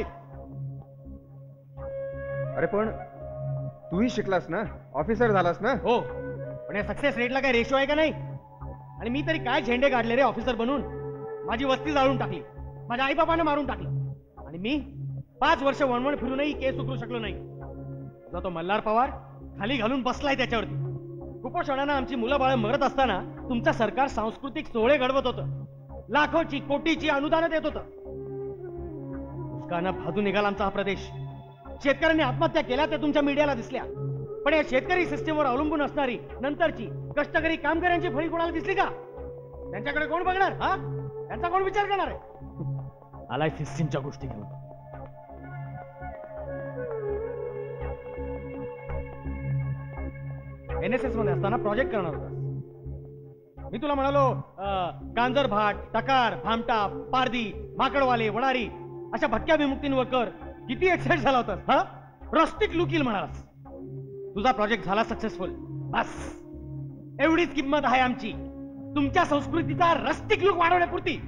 अरे पण तूही शिकलास ना, ऑफिसर झालास ना. हो, पण या सक्सेस रेटला काय रेशो आहे का नाही? आणि मी तरी काय झेंडे काढले रे ऑफिसर बनून. माझी वस्ती जाळून टाकली, माझ्या आईबापाने मारून टाकलं आणि मी 5 वर्ष वणवण फिरूनही केस उकरू शकलो नाही. तुझा तो मल्हार पवार खाली घालून बसलाय त्याच्यावरती. कुपोषणानं आमची मुलं बाळ मरत असताना तुमचं सरकार सांस्कृतिक सोहळे घडवत होतं, लाखोची कोटीची अनुदानं देत होतं. दुष्काळानं भाजून निघाला आमचा हा प्रदेश. शेतकऱ्यांनी आत्महत्या केल्या त्या तुमच्या मीडियाला दिसल्या, पण या शेतकरी सिस्टीमवर अवलंबून असणारी नंतरची कष्टकरी कामगारांची फळी कोणाला दिसली का? त्यांच्याकडे कोण बघणार? हा, त्यांचा कोण विचार करणार आहे? आलाय सिस्टीमच्या गोष्टी घेऊन. NSS मध्ये असताना प्रोजेक्ट करणार होता. मी तुला म्हणालो गांजर भाट, टकार, भामटा, पारदी, माकडवाले, वडारी अशा भटक्या विमुक्तींवर कर. किती एक्साइट झाला होता हा? रस्टिक लुकील म्हणालास. तुझा प्रोजेक्ट झाला सक्सेसफुल. बस एवढीच किंमत आहे आमची तुमच्या संस्कृतीचा रस्टिक लुक वाढवण्यापुरती.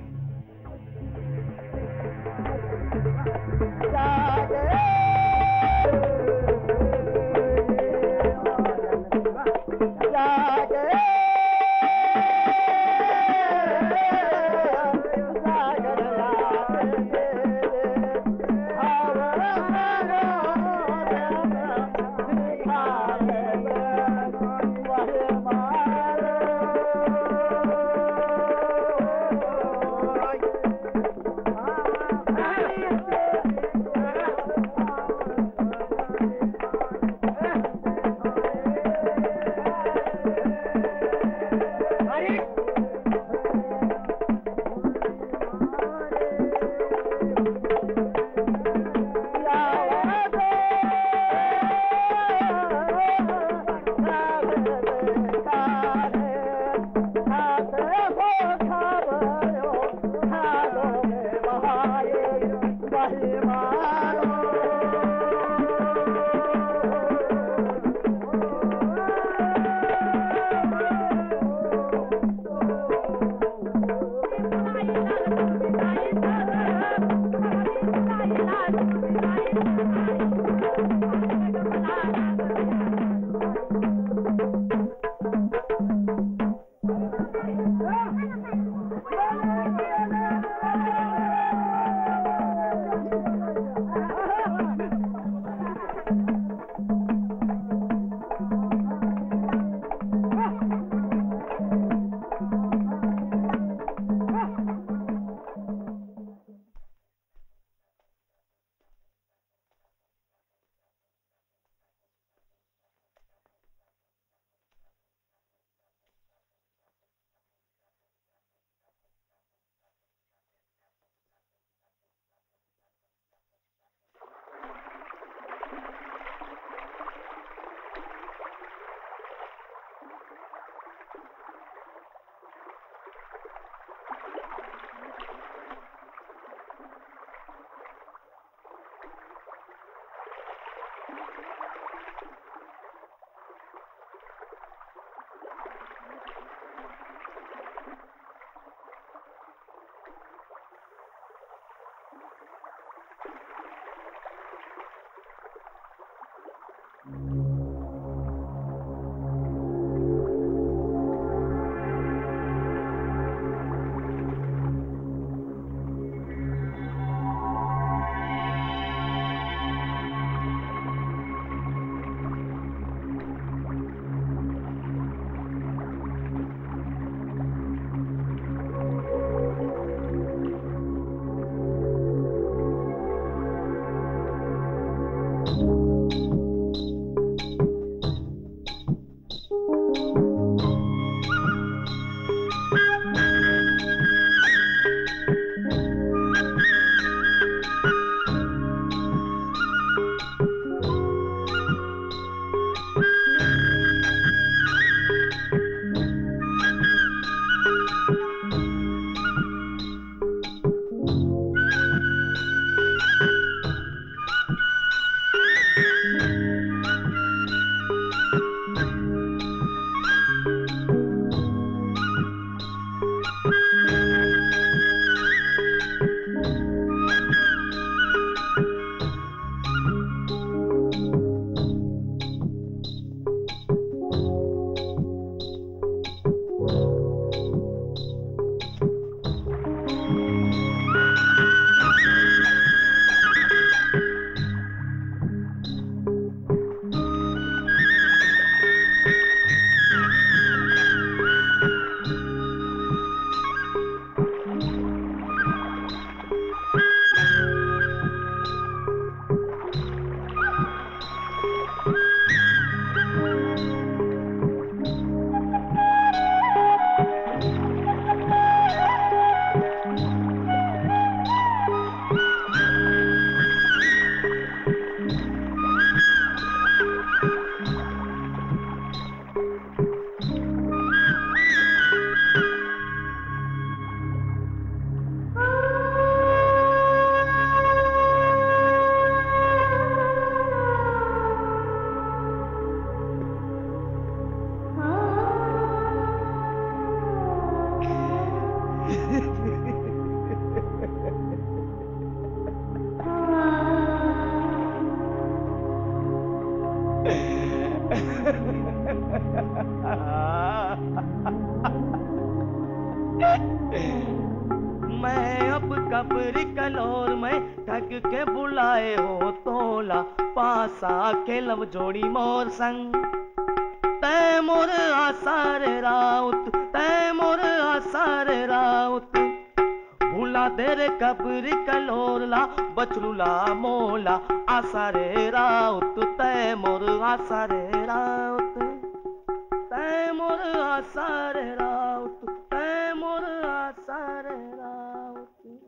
मैं अब कब्र कलोर में ठग के बुलाए हो तोला पासा खेलब जोड़ी मोर संग तै मोर आसार राउत तै मोर आसार राउत भूला तेरे कब्र कलोरला बचलूला मोला आसारे राउत तै मोर आसारे राउत तै मोर आसारे राउत तै मोर आसारे राउत।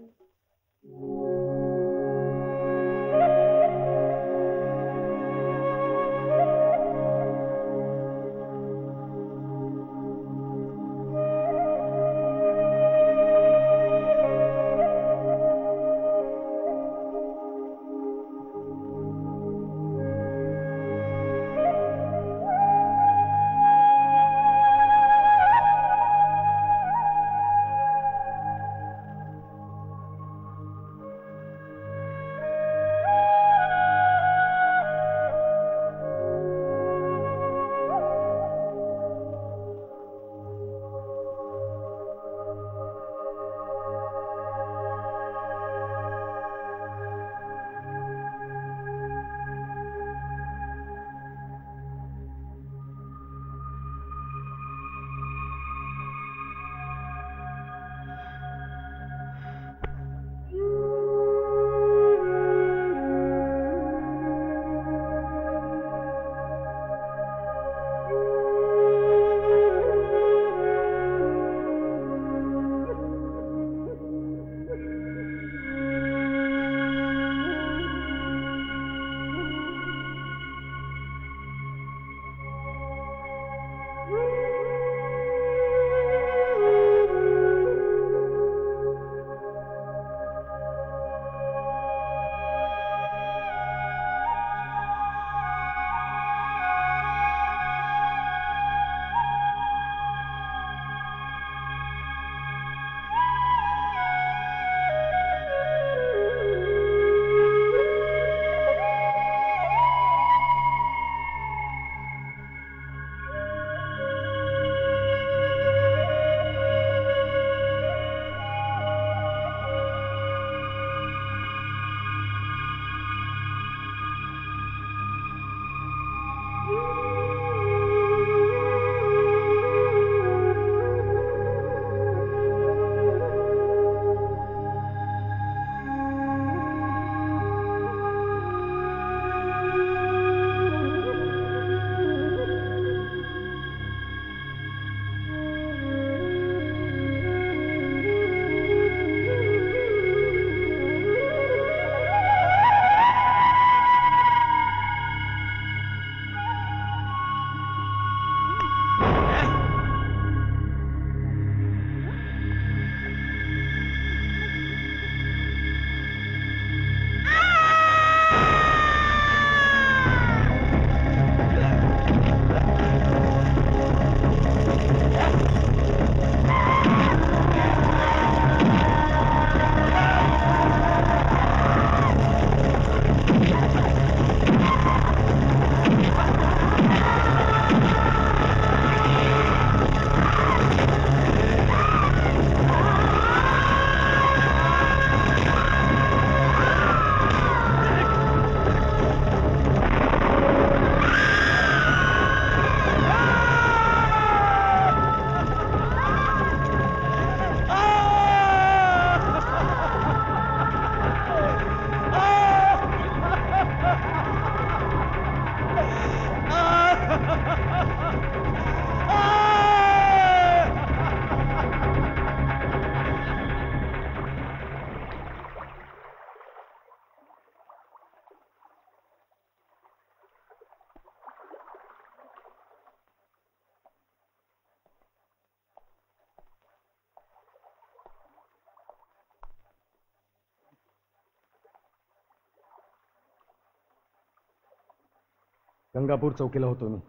गंगापूर चौकीला होतो मी.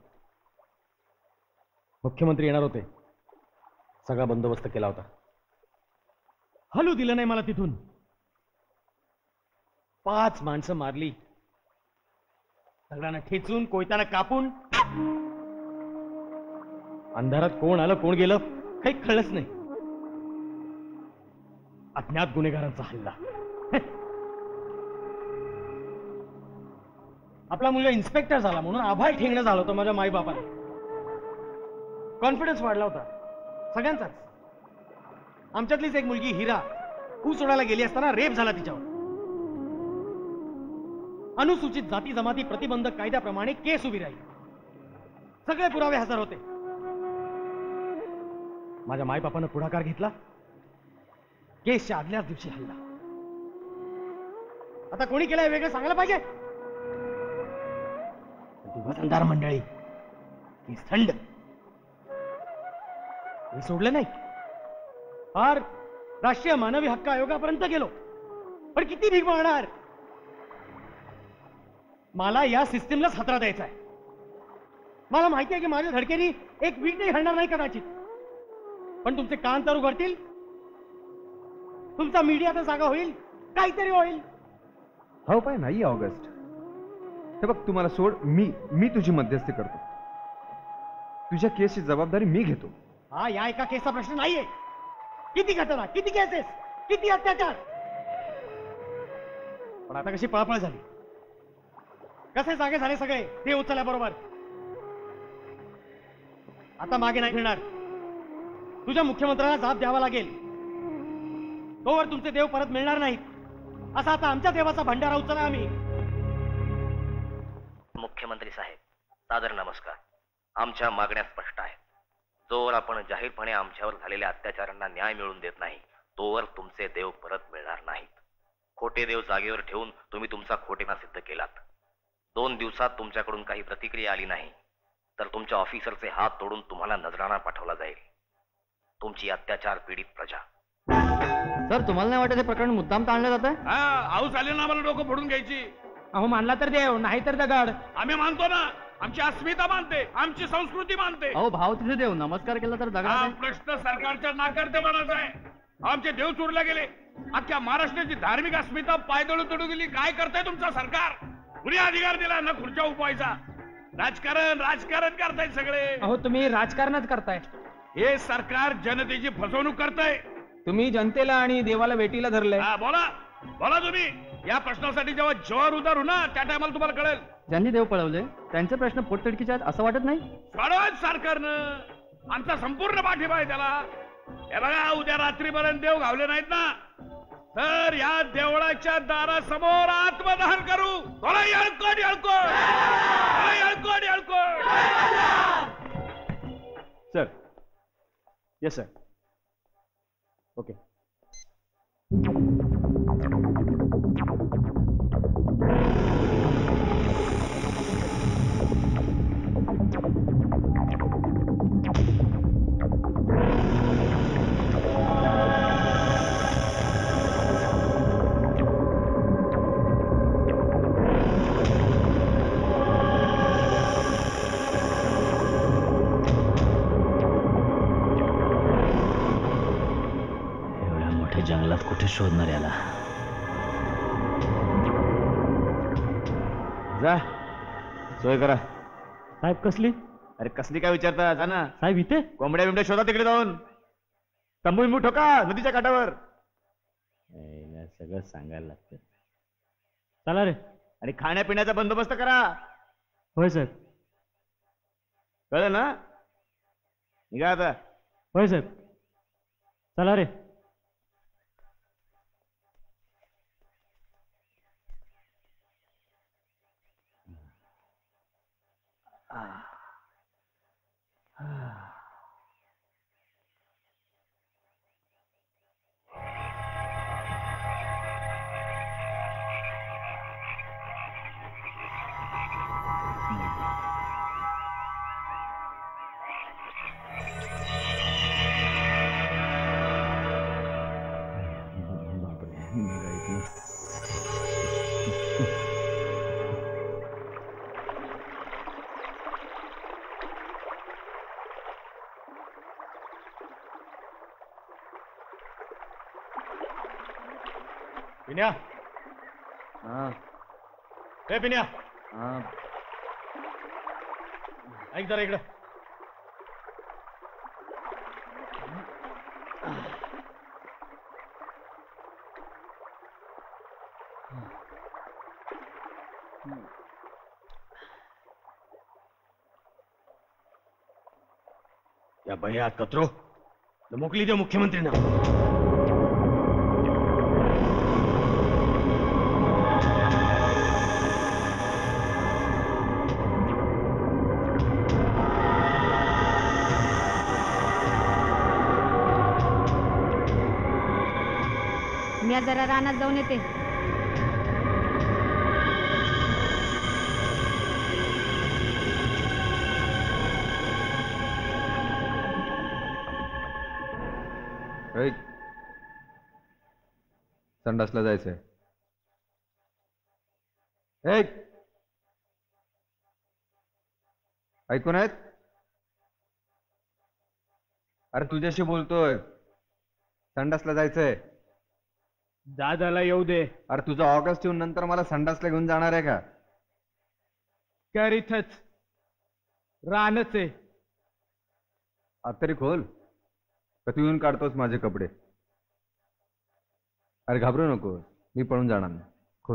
मुख्यमंत्री येणार होते. सगळा बंदोबस्त केला होता. हलू दिलं नाही मला तिथून. 5 माणसं मारली. दगडानं ठेचून, कोयत्यानं कापून अंधारात कोण आलं कोण गेलं काही कळलंच नाही. अज्ञात गुन्हेगारांचा हल्ला. आपला मुलगा इन्स्पेक्टर झाला म्हणून आभाळ ठेंगणं झालं होतं माझ्या माईबापाला. कॉन्फिडन्स वाढला होता सगळ्यांचाच. आमच्यातलीच एक मुलगी हिरा ऊस सोडायला गेली असताना रेप झाला तिच्यावर. अनुसूचित जाती जमाती प्रतिबंधक कायद्याप्रमाणे केस उभी राहील. सगळे पुरावे हजर होते. माझ्या मायबापानं पुढाकार घेतला. केसच्या आदल्याच दिवशी हल्ला. आता कोणी केलंय वेगळं सांगायला पाहिजे. दिवसंदार मंडळी केस थंड. हे सोडलं नाही. फार राष्ट्रीय मानवी हक्क आयोगापर्यंत गेलो. पण किती भीक मागणार. मला या सिस्टीमलाच हातरा द्यायचा आहे. मला माहिती आहे की माझ्या धडकेनी एक वीक नाही हलणार नाही कदाचित. पण तुमचे कान तर उघडतील. तुमचा मीडिया तर जागा होईल. काहीतरी होईल. हो पाय नाही ऑगस्ट. हे बघ तुम्हाला सोड. मी तुझी मध्यस्थी करतो. तुझ्या केसची जबाबदारी मी घेतो. हा या एका केसचा प्रश्न नाहीये. किती घटना किती केसेस किती अत्याचार. पण आता कशी पळापळ झाली. कसे जागे झाले सगळे ते उचलल्याबरोबर. आता मागे नाही फिरणार. तुझ्या मुख्यमंत्र्यांना जाब द्यावा लागेल. तोवर तुमचे देव परत मिळणार नाहीत. असा आता आमच्या देवाचा भंडारा उचला आम्ही. मुख्यमंत्री साहेब सादर नमस्कार. आमच्या मागण्या स्पष्ट आहेत. जोवर आपण जाहीरपणे आमच्यावर झालेल्या अत्याचारांना न्याय मिळवून देत नाही तोवर तुमचे देव परत मिळणार नाहीत. खोटे देव जागेवर ठेवून तुम्ही तुमचा खोटेपणा सिद्ध केलात. 2 दिवसात तुमच्याकडून काही प्रतिक्रिया आली नाही तर तुमच्या ऑफिसरचे हात तोडून तुम्हाला नजराणा पाठवला जाईल. तुमची अत्याचार पीडित प्रजा. सर तुम्हाला नाही वाटत हे प्रकरण मुद्दाम ताणलं जात आहे. हाऊस आले ना मला डोकं फोडून घ्यायची. अहो मानला तर देव नाही तर दगड. आम्ही मानतो ना. आमची अस्मिता मानते. आमची संस्कृती मानते. अहो भाव तिथे देव नमस्कार केला तर हा दगड. प्रश्न सरकारच्या नाकर्तेपणाचा आहे. आमचे देव चोरले गेले. अख्ख्या महाराष्ट्राची धार्मिक अस्मिता पायदळू तोडू गेली. काय करताय तुमचं सरकार. कुणी अधिकार दिला ना खुर्च्या उपवायचा. राजकारण राजकारण करताय सगळे. अहो तुम्ही राजकारणच करताय. हे सरकार जनतेची फसवणूक करताय. तुम्ही जनतेला आणि देवाला वेटीला धरलंय. बोला बोला तुम्ही. या प्रश्नासाठी जेव्हा ज्वर उदारू ना त्या टायमाला तुम्हाला कळेल. ज्यांनी देव पळवले त्यांचे प्रश्न पोटतिडकीचे आहेत असं वाटत नाही. सोडवत सरकारनं. आमचा संपूर्ण पाठिंबा आहे त्याला. हे बघा उद्या रात्रीपर्यंत देव घावले नाहीत ना तर या देवळाच्या दारासमोर आत्मदहन करू. बोला येळकोट येळकोट. बोला येळकोट येळकोट. Sir yes sir. ओके. जंगलात कुठे शोधणार याला. जा सोय करा. साहेब कसली. अरे कसली काय विचारता. जा ना साहेब इथे कोंबड्या बिंबड्या शोधा तिकडे जाऊन. तंबू बिंबू ठोका नदीच्या काठावर. सगळं सांगायला लागतं. चला रे. आणि खाण्यापिण्याचा बंदोबस्त करा. होय सर. कळलं ना. निघा आता. होय सर. चला रे. पिन्या. हा ए पिन्या. हा ऐक जरा इकडं. या बह्या कचरो मोकली दे मुख्यमंत्रीना. मी आज जरा रानात जाऊन येते. संडासला जायचंय. ऐकून आहेत? अरे तुझ्याशी बोलतोय. संडासला जायचंय. दादाला येऊ दे. अरे तुझं ऑगस्ट येऊन नंतर मला संडासला घेऊन जाणार आहे का? कर इथंच रानच आहे. आत तरी खोल. का तू येऊन काढतोस माझे कपडे? अरे घाबरू नको, मी पळून जाणार नाही. खोल.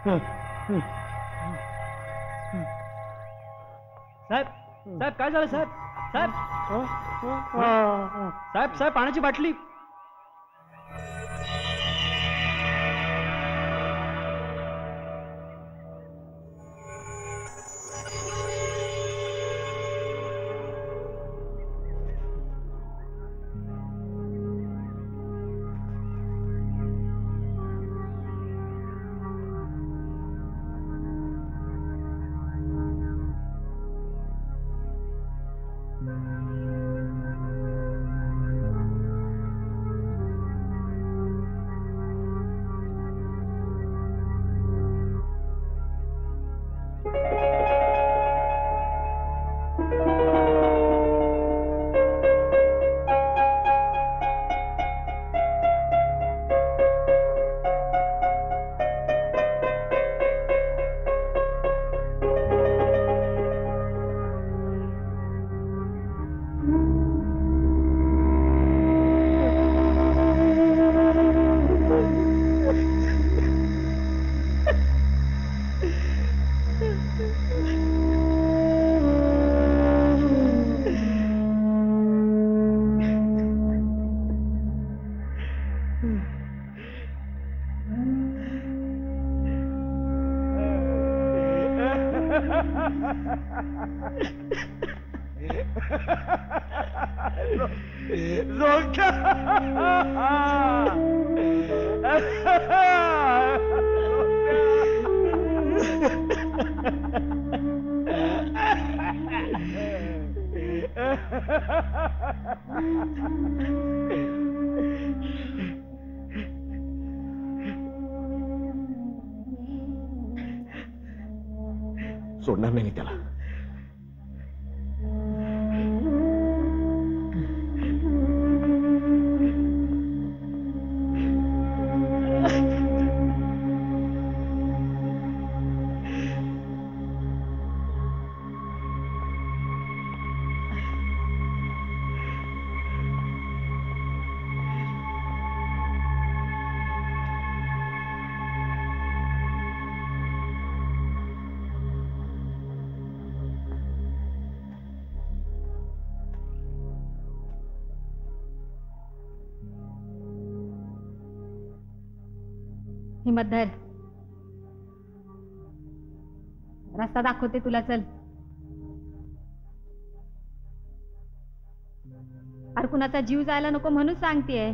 साहेब साहेब काय झालं साहेब साहेब साहेब साहेब पाण्याची बाटली. सोडणार नाही मी त्याला. हिम्मत धर, रस्ता दाखवते तुला. चल. अरे कुणाचा जीव जायला नको म्हणून सांगतेय.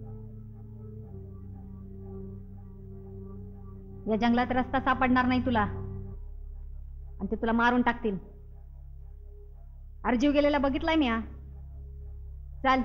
या जंगलात रस्ता सापडणार नाही तुला आणि ते तुला मारून टाकतील. अरे जीव गेलेला बघितलाय मी. चल.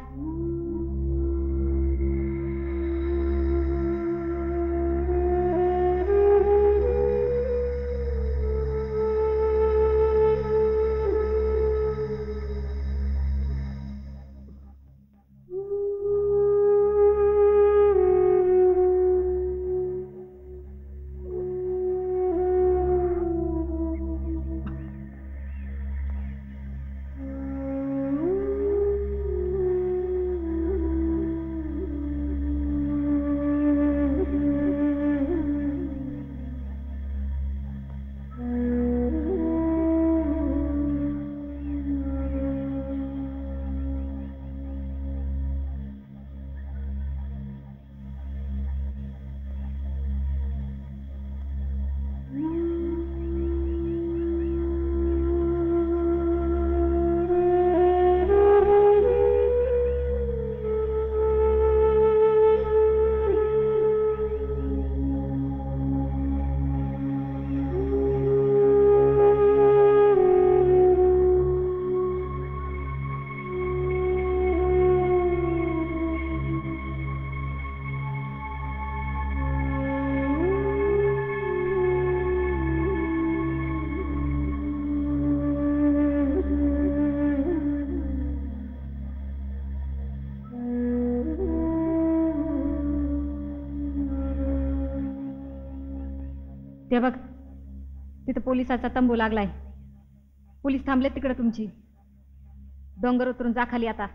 ते बघ, तिथे पोलिसाचा तंबू लागलाय. पोलीस थांबले तिकडे तुमची. डोंगर उतरून जा खाली आता.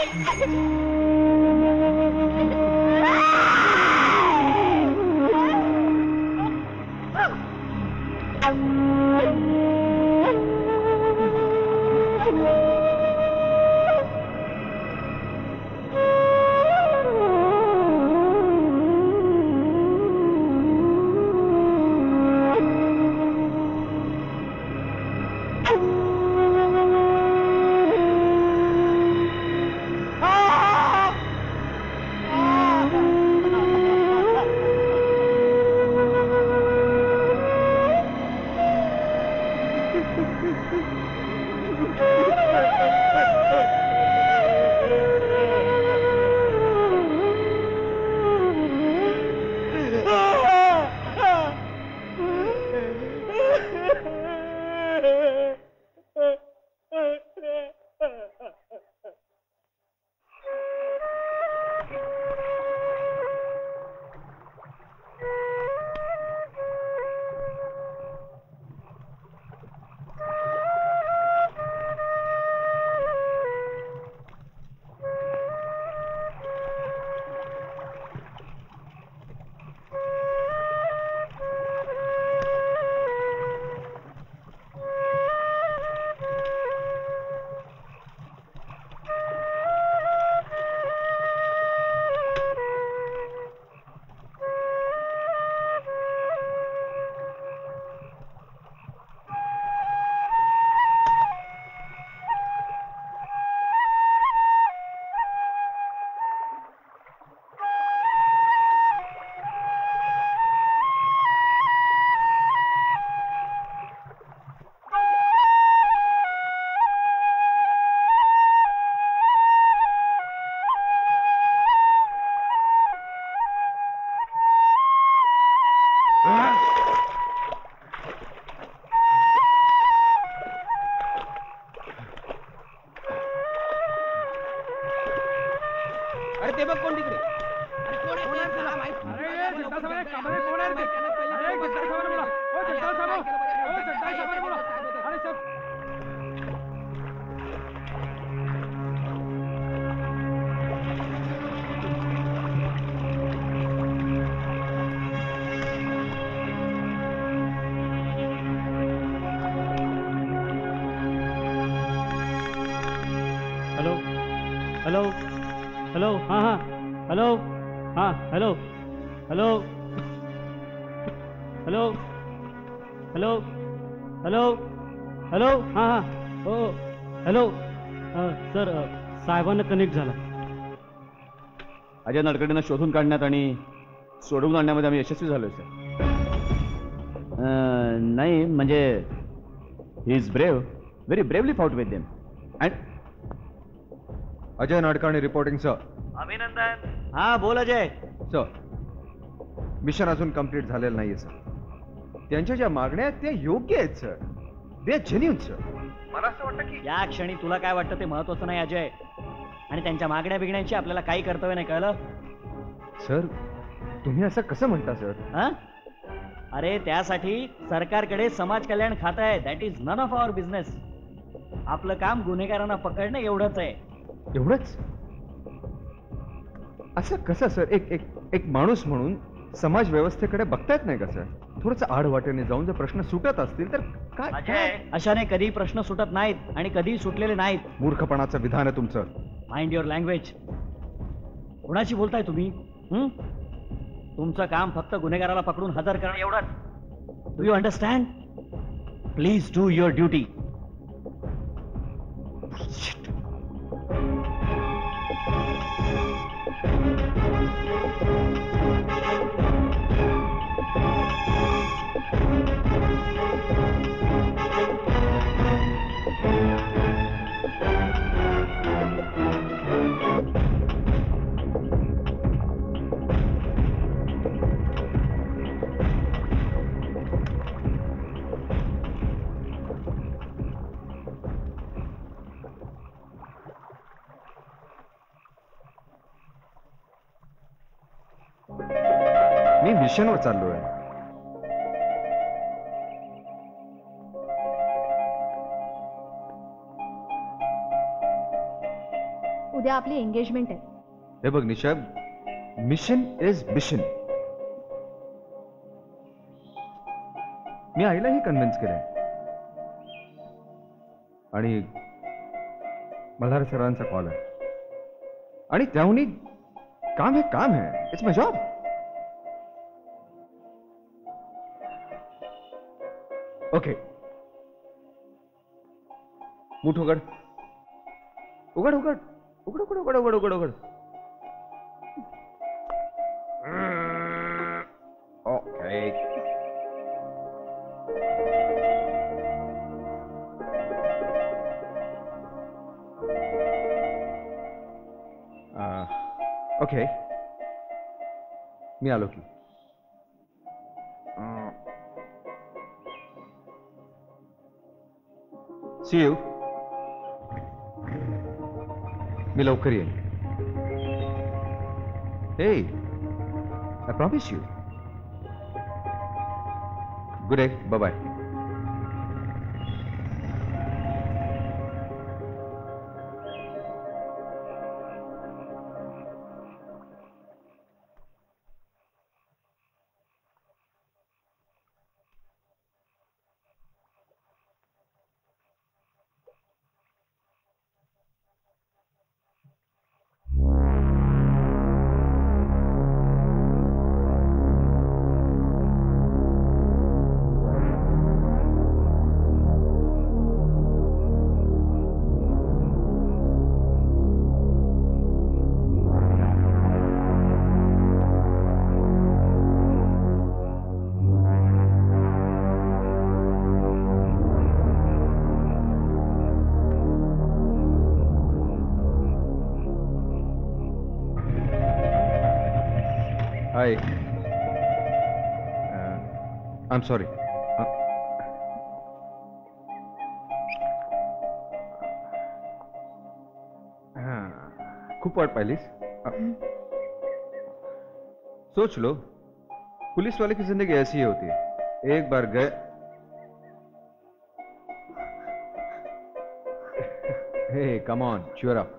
अरे ते बघ कोण तिकडे. अरे कोण आहे ते? मला माहित नाही. अरे जगताप साहेब, कामाला कोण आहे ते? अरे जगताप साहेब बोला. ओ जगताप साहेब. ओ जगताप साहेब बोला. अरे साहेब. हॅलो हॅलो हॅलो हां हां हॅलो हां hello hello hello hello hello hello हां हां हो हॅलो सर साहेबांना कनेक्ट झाला. अजय नाडकर्णींना शोधून काढण्यात आणि सोडवून आणण्यामध्ये आम्ही यशस्वी झालोय सर. नाही म्हणजे he is brave, very bravely fought with them. And Ajay Nadkarni reporting sir. अभिनंदन. हा बोल अजय. सर मिशन अजून कंप्लीट झालेलं नाहीये सर. त्यांच्या ज्या मागण्या आहेत त्या योग्य आहेत सर. दे जेन्युइन सर. मला असं वाटतं की या क्षणी तुला काय वाटतं ते महत्वाचं नाही अजय. आणि त्यांच्या मागण्या बिगण्यांची आपल्याला काही कर्तव्य नाही, कळलं? सर तुम्ही असं कसं म्हणता सर? हा अरे त्यासाठी सरकारकडे समाज कल्याण खातं आहे. That is none of our business. आपलं काम गुन्हेगारांना पकडणं एवढंच आहे. एवढंच? असं कसं सर? एक एक एक माणूस म्हणून समाज व्यवस्थेकडे बघता येत नाही का सर? थोडंसं आडवाटेने जाऊन जर प्रश्न सुटत असतील तर काय? अजय अशाने कधी प्रश्न सुटत नाहीत आणि कधी सुटलेले नाहीत. मूर्खपणाचं विधान आहे तुमचं. Mind your language. कोणाशी बोलताय तुम्ही? तुमचं काम फक्त गुन्हेगाराला पकडून हजर करणं एवढंच. Do you understand? Please do your duty. मी मिशनवर चाललोय. उद्या आपली एंगेजमेंट आहे. हे बघ निशा, मिशन इज मिशन. मी आईलाही कन्व्हिन्स केलंय आणि मल्हार सरांचा कॉल आहे आणि त्याहूनही काम है काम है. It's my job. ओके, मूठ उघड उघड उघड उघड उघड उघड उघड उघड उघड. ओके, ओके, मी आलो की. C you. मी लवकर येईन. Hey, I promise you. Good day, bye bye. Hi. I'm sorry. खूप वाट पाहिलीस. सोच लो, पुलिस वाले की जिंदगी ऐसी ही होती है. एक बार गए. Hey, come on, cheer up.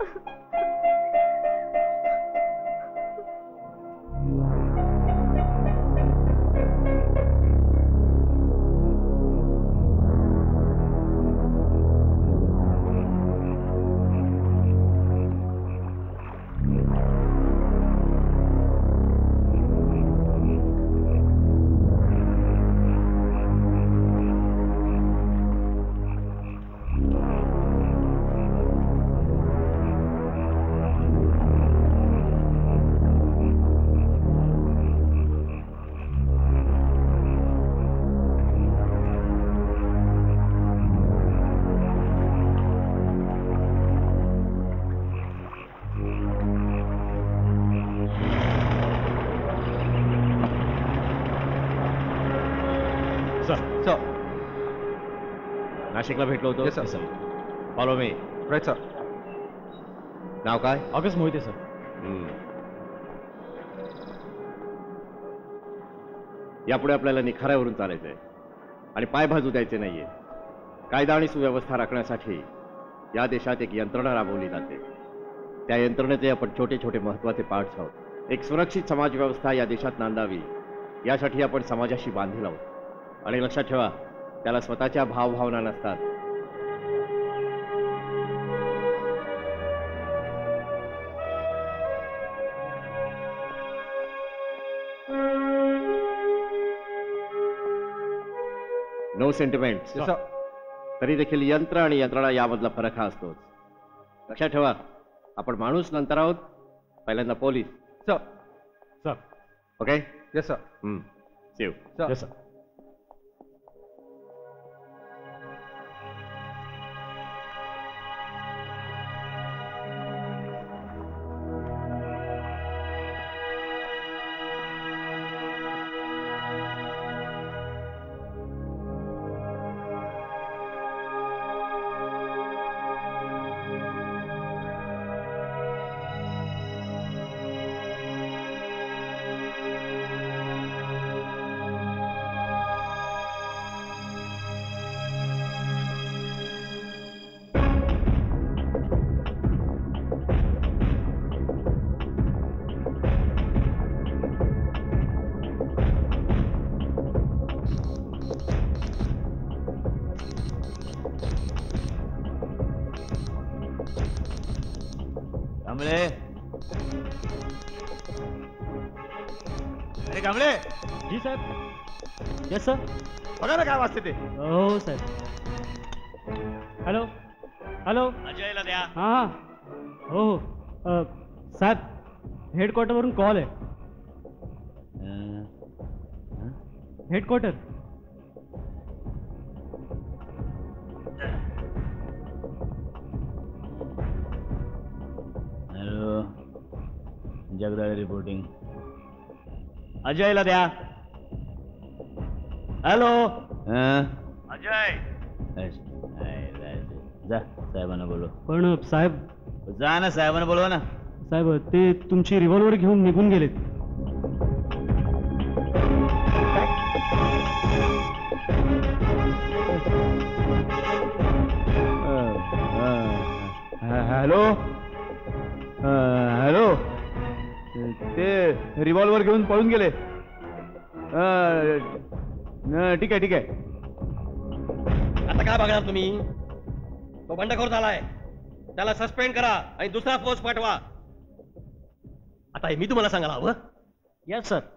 नाशिकला भेटलो होतो. Yes, sir. Follow me. Right sir. नाव काय? August Mohite sir. यापुढे आपल्याला निखाऱ्यावरून चालायचंय आणि पाय भाजू द्यायचे नाहीये. कायदा आणि सुव्यवस्था राखण्यासाठी या देशात एक यंत्रणा राबवली जाते. त्या यंत्रणेचे आपण छोटे छोटे महत्वाचे पार्ट्स आहोत. एक सुरक्षित समाज व्यवस्था या देशात नांदावी यासाठी आपण समाजाशी बांधील आहोत. आणि लक्षात ठेवा, त्याला स्वतःच्या भावभावना नसतात. No sentiment. तरी देखील यंत्र आणि यंत्रणा यामधला फरक हा असतोच. लक्षात ठेवा, आपण माणूस नंतर आहोत, पहिल्यांदा पोलीस. Sir. Sir. Okay. Yes sir. Save. Yes sir. Kamble अरे कांबळे जी साहेब. Yes sir. बघा ना काय वाजते ते. हो साहेब. Hello hello. अजयला द्या. हां हां. हो हो साहेब हेडक्वार्टरवरून कॉल आहे. हेडक्वार्टर. Hello Jagdale reporting. अजयला द्या. हॅलो. अजय जा साहेबांना बोलव. पण साहेब. जा ना साहेबांना बोलवा ना. साहेब ते तुमची रिव्हॉल्वर घेऊन निघून गेलेत. Hello hello. ते रिव्हॉल्वर घेऊन पळून गेले. ठीक आहे ठीक आहे. आता काय बघणार तुम्ही? तो बंडखोर झालाय. त्याला सस्पेंड करा आणि दुसरा फोर्स पाठवा. आता हे मी तुम्हाला सांगायला हवं? Yes sir.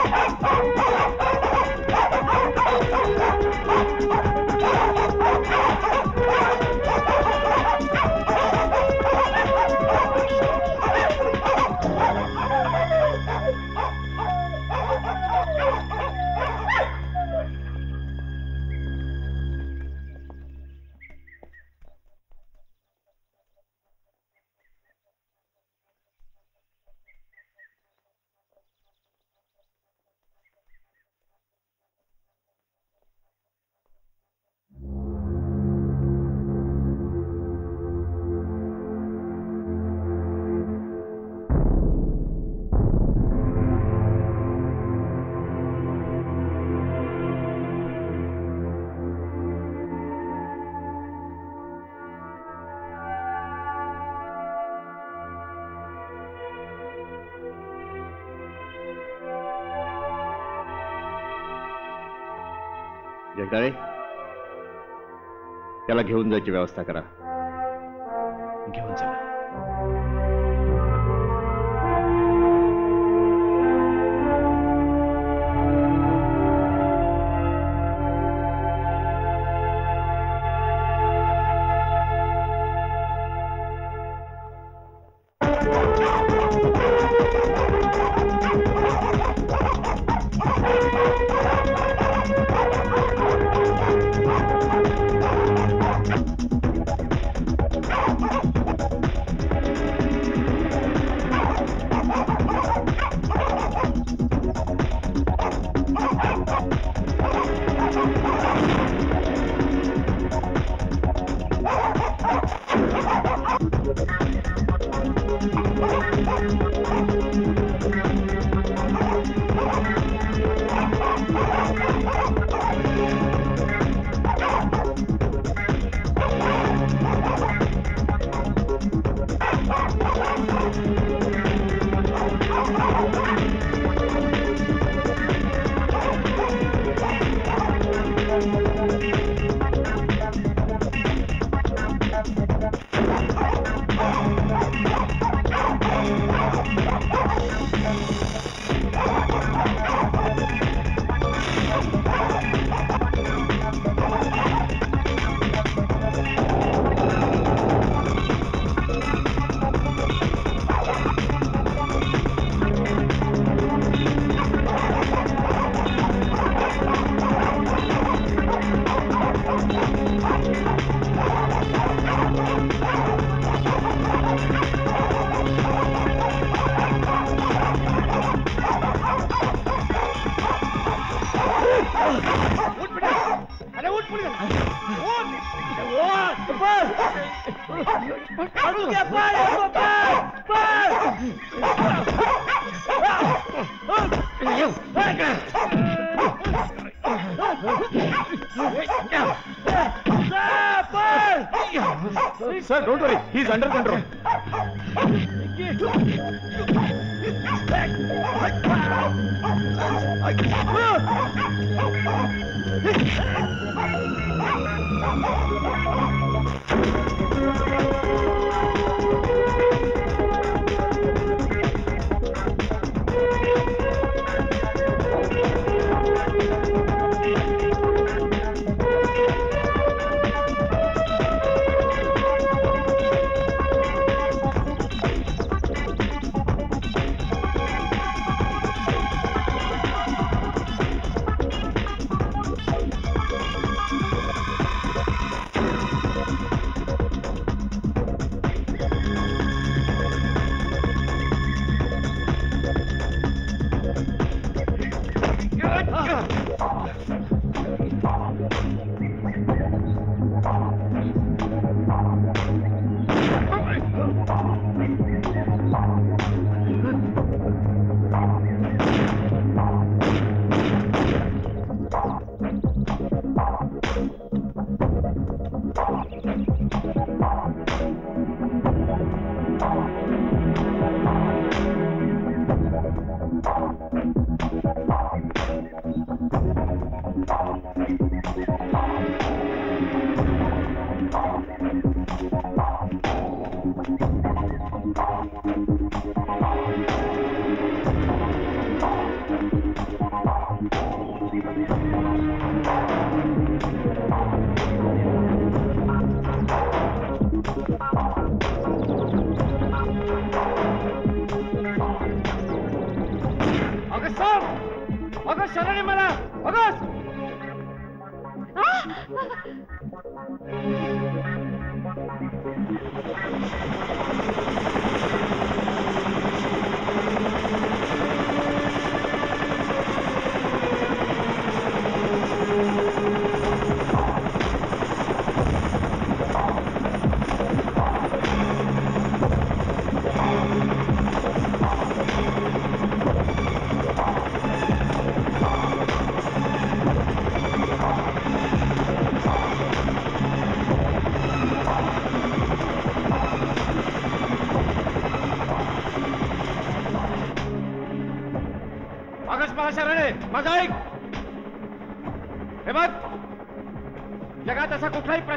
Oh, जगदाळे, त्याला घेऊन जायची व्यवस्था करा. घेऊन चला. Sir, don't worry. He's under control.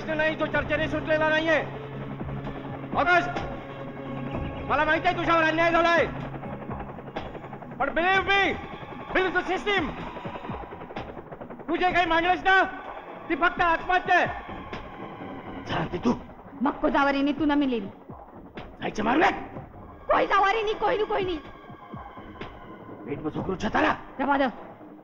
प्रश्न नाही जो चर्चेने सुटलेला नाहीये. ऑगस्ट, मला माहिती आहे तुझ्यावर अन्याय झालाय, पण believe me, believe the system, तू जे काही मांडलंस ना ती फक्त आत्महत्या आहे. सांगते तू मक्को जावारीनी तू न मिलेली जायचं मारले कोई जावारीनी कोई नु कोई नहीं पेट में छोकरो छतारा रवा दो.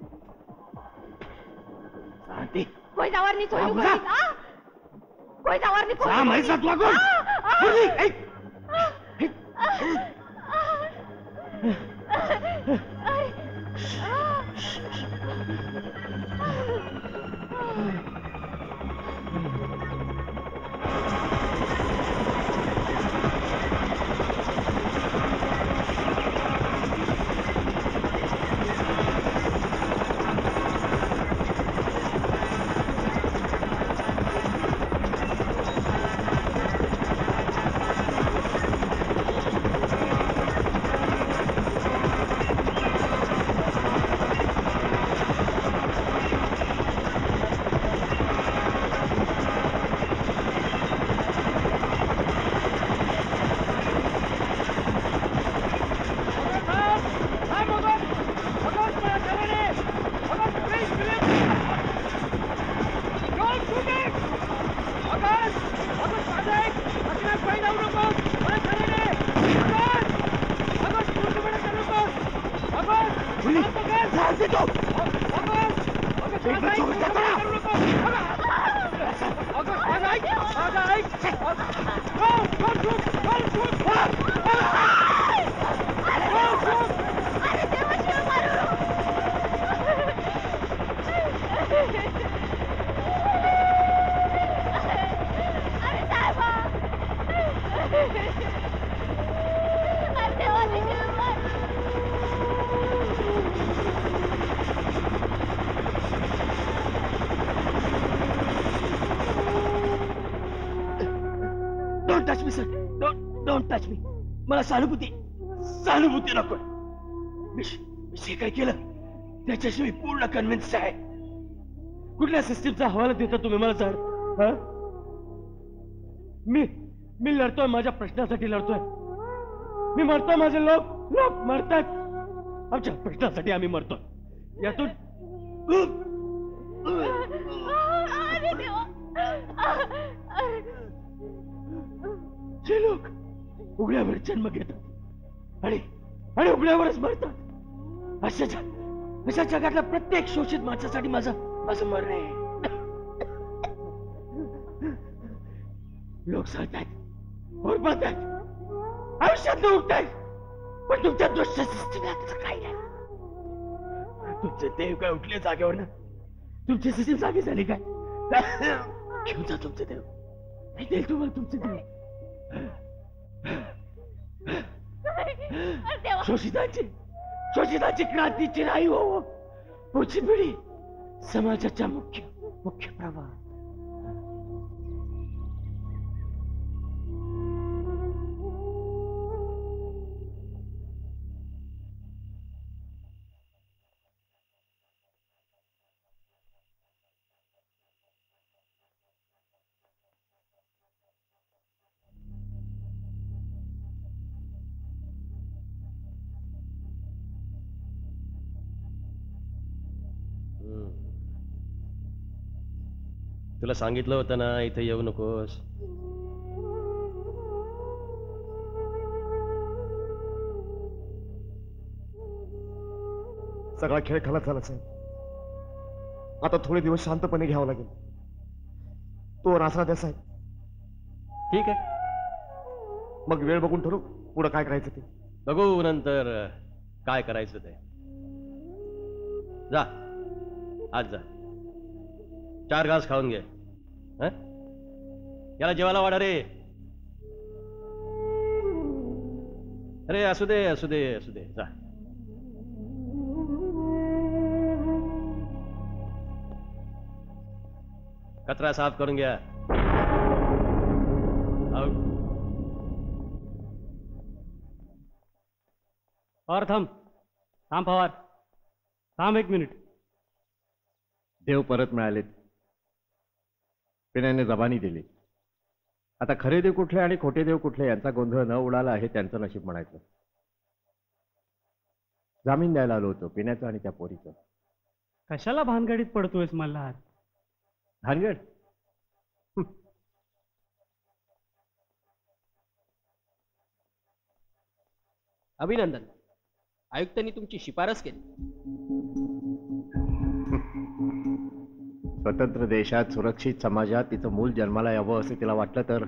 सांगते कोई जावारनी कोई नु कोई नहीं. कोई जावारनी कोई सा मारी साथ लागून मला सहानुभूती नको. मी जे काही केलं त्याच्याशी मी पूर्ण कन्व्हिन्स आहे. कुठल्या सिस्टीमचा हवाला देता तुम्ही मला सांग. मी लढतोय, माझ्या प्रश्नासाठी लढतोय. मी मरतोय, माझे लोक मरतात. आमच्या प्रश्नासाठी आम्ही मरतोय. यातून जे लोक उघड्यावर जन्म घेतात आणि उघड्यावरच मरतात, अशा जगातल्या प्रत्येक शोषित माणसासाठी माझं मरण आहे. लोक सांगतात, ओरबतात, आयुष्यात उठतात, पण तुमच्या दुष्ट सिस्टीमला त्याचं काही नाही. तुमचे देव काय उठले जागेवर ना? तुमची सिस्टीम जागी झाली काय? घेऊन जा तुमचे देव, नाही देईल तुम्हाला तुमचे देव. शोषितांची क्रांतीची नाही हो. पुढची पिढी समाजाच्या मुख्य प्रवाह. तुला सांगितलं होतं ना इथे येऊ नकोस. सगळा खेळ खलास झाला साहेब. आता थोडे दिवस शांतपणे घ्यावं लागेल. तो आसरा द्या साहेब. ठीक आहे, मग वेळ बघून ठरवू पुढं काय करायचं ते. बघू नंतर काय करायचं ते. जा आज जा, 4 घास खाऊन घे. याला जेवायला वाढा रे. अरे असू दे असू दे असू दे, जा. कचरा साफ करून घ्या. आउट. पवार थांब पवार थांब 1 मिनिट. देव परत मिळालेत. पिण्याने जबानी दिली. आता खरे देव कुठले आणि खोटे देव कुठले यांचा गोंधळ न उडाला आहे त्यांचं नशीब म्हणायचं. जामीन द्यायला आलो होतो पिण्याचं आणि त्या पोरीचं. कशाला भानगडीत पडतोयस मल्हार? भानगड? अभिनंदन, आयुक्तांनी तुमची शिफारस केली. स्वतंत्र देशात सुरक्षित समाजात तिचं मूल जन्माला यावं असं तिला वाटलं तर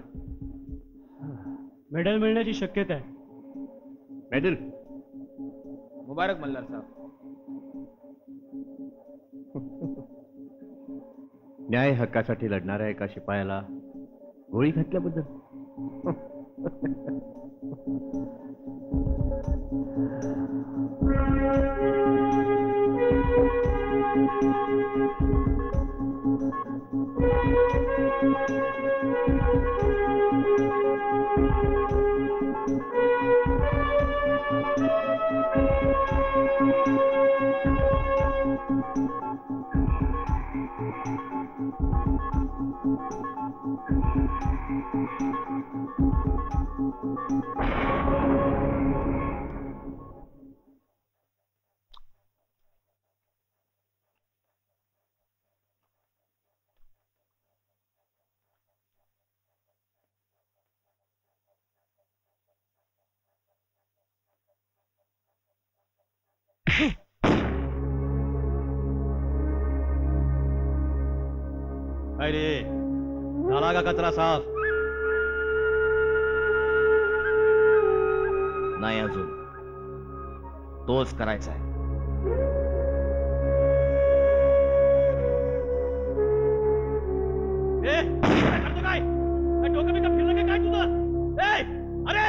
मेडल मिळण्याची शक्यता आहे. मेडल? मुबारक मल्हार साहेब. न्याय हक्कासाठी लढणाऱ्या एका शिपायाला गोळी घातल्याबद्दल काय रे, झाला का कचरा साफ? नाही अजून, तोच करायचा आहे. काय करतो काय? डोकं बिकं फिरलं काय तुझं? अरे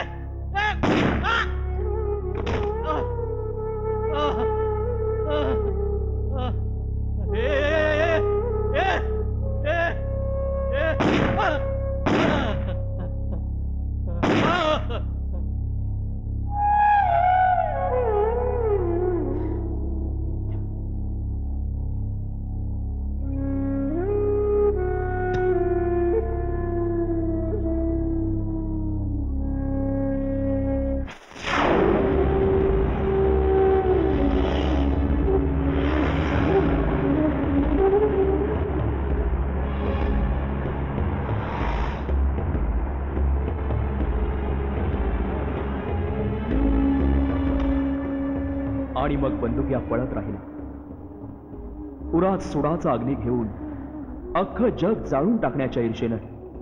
आणि मग बंदुक्या पळत राहिला. उरात सुडाचा अग्नी घेऊन अख्खं जग जाळून टाकण्याच्या ईर्षेनं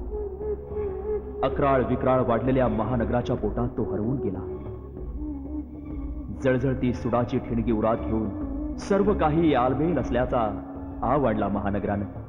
अक्राळ विक्राळ वाढलेल्या महानगराच्या पोटात तो हरवून गेला. जळजळती सुडाची ठिणगी उरात घेऊन सर्व काही आलबेल असल्याचा आ वाढला महानगरानं.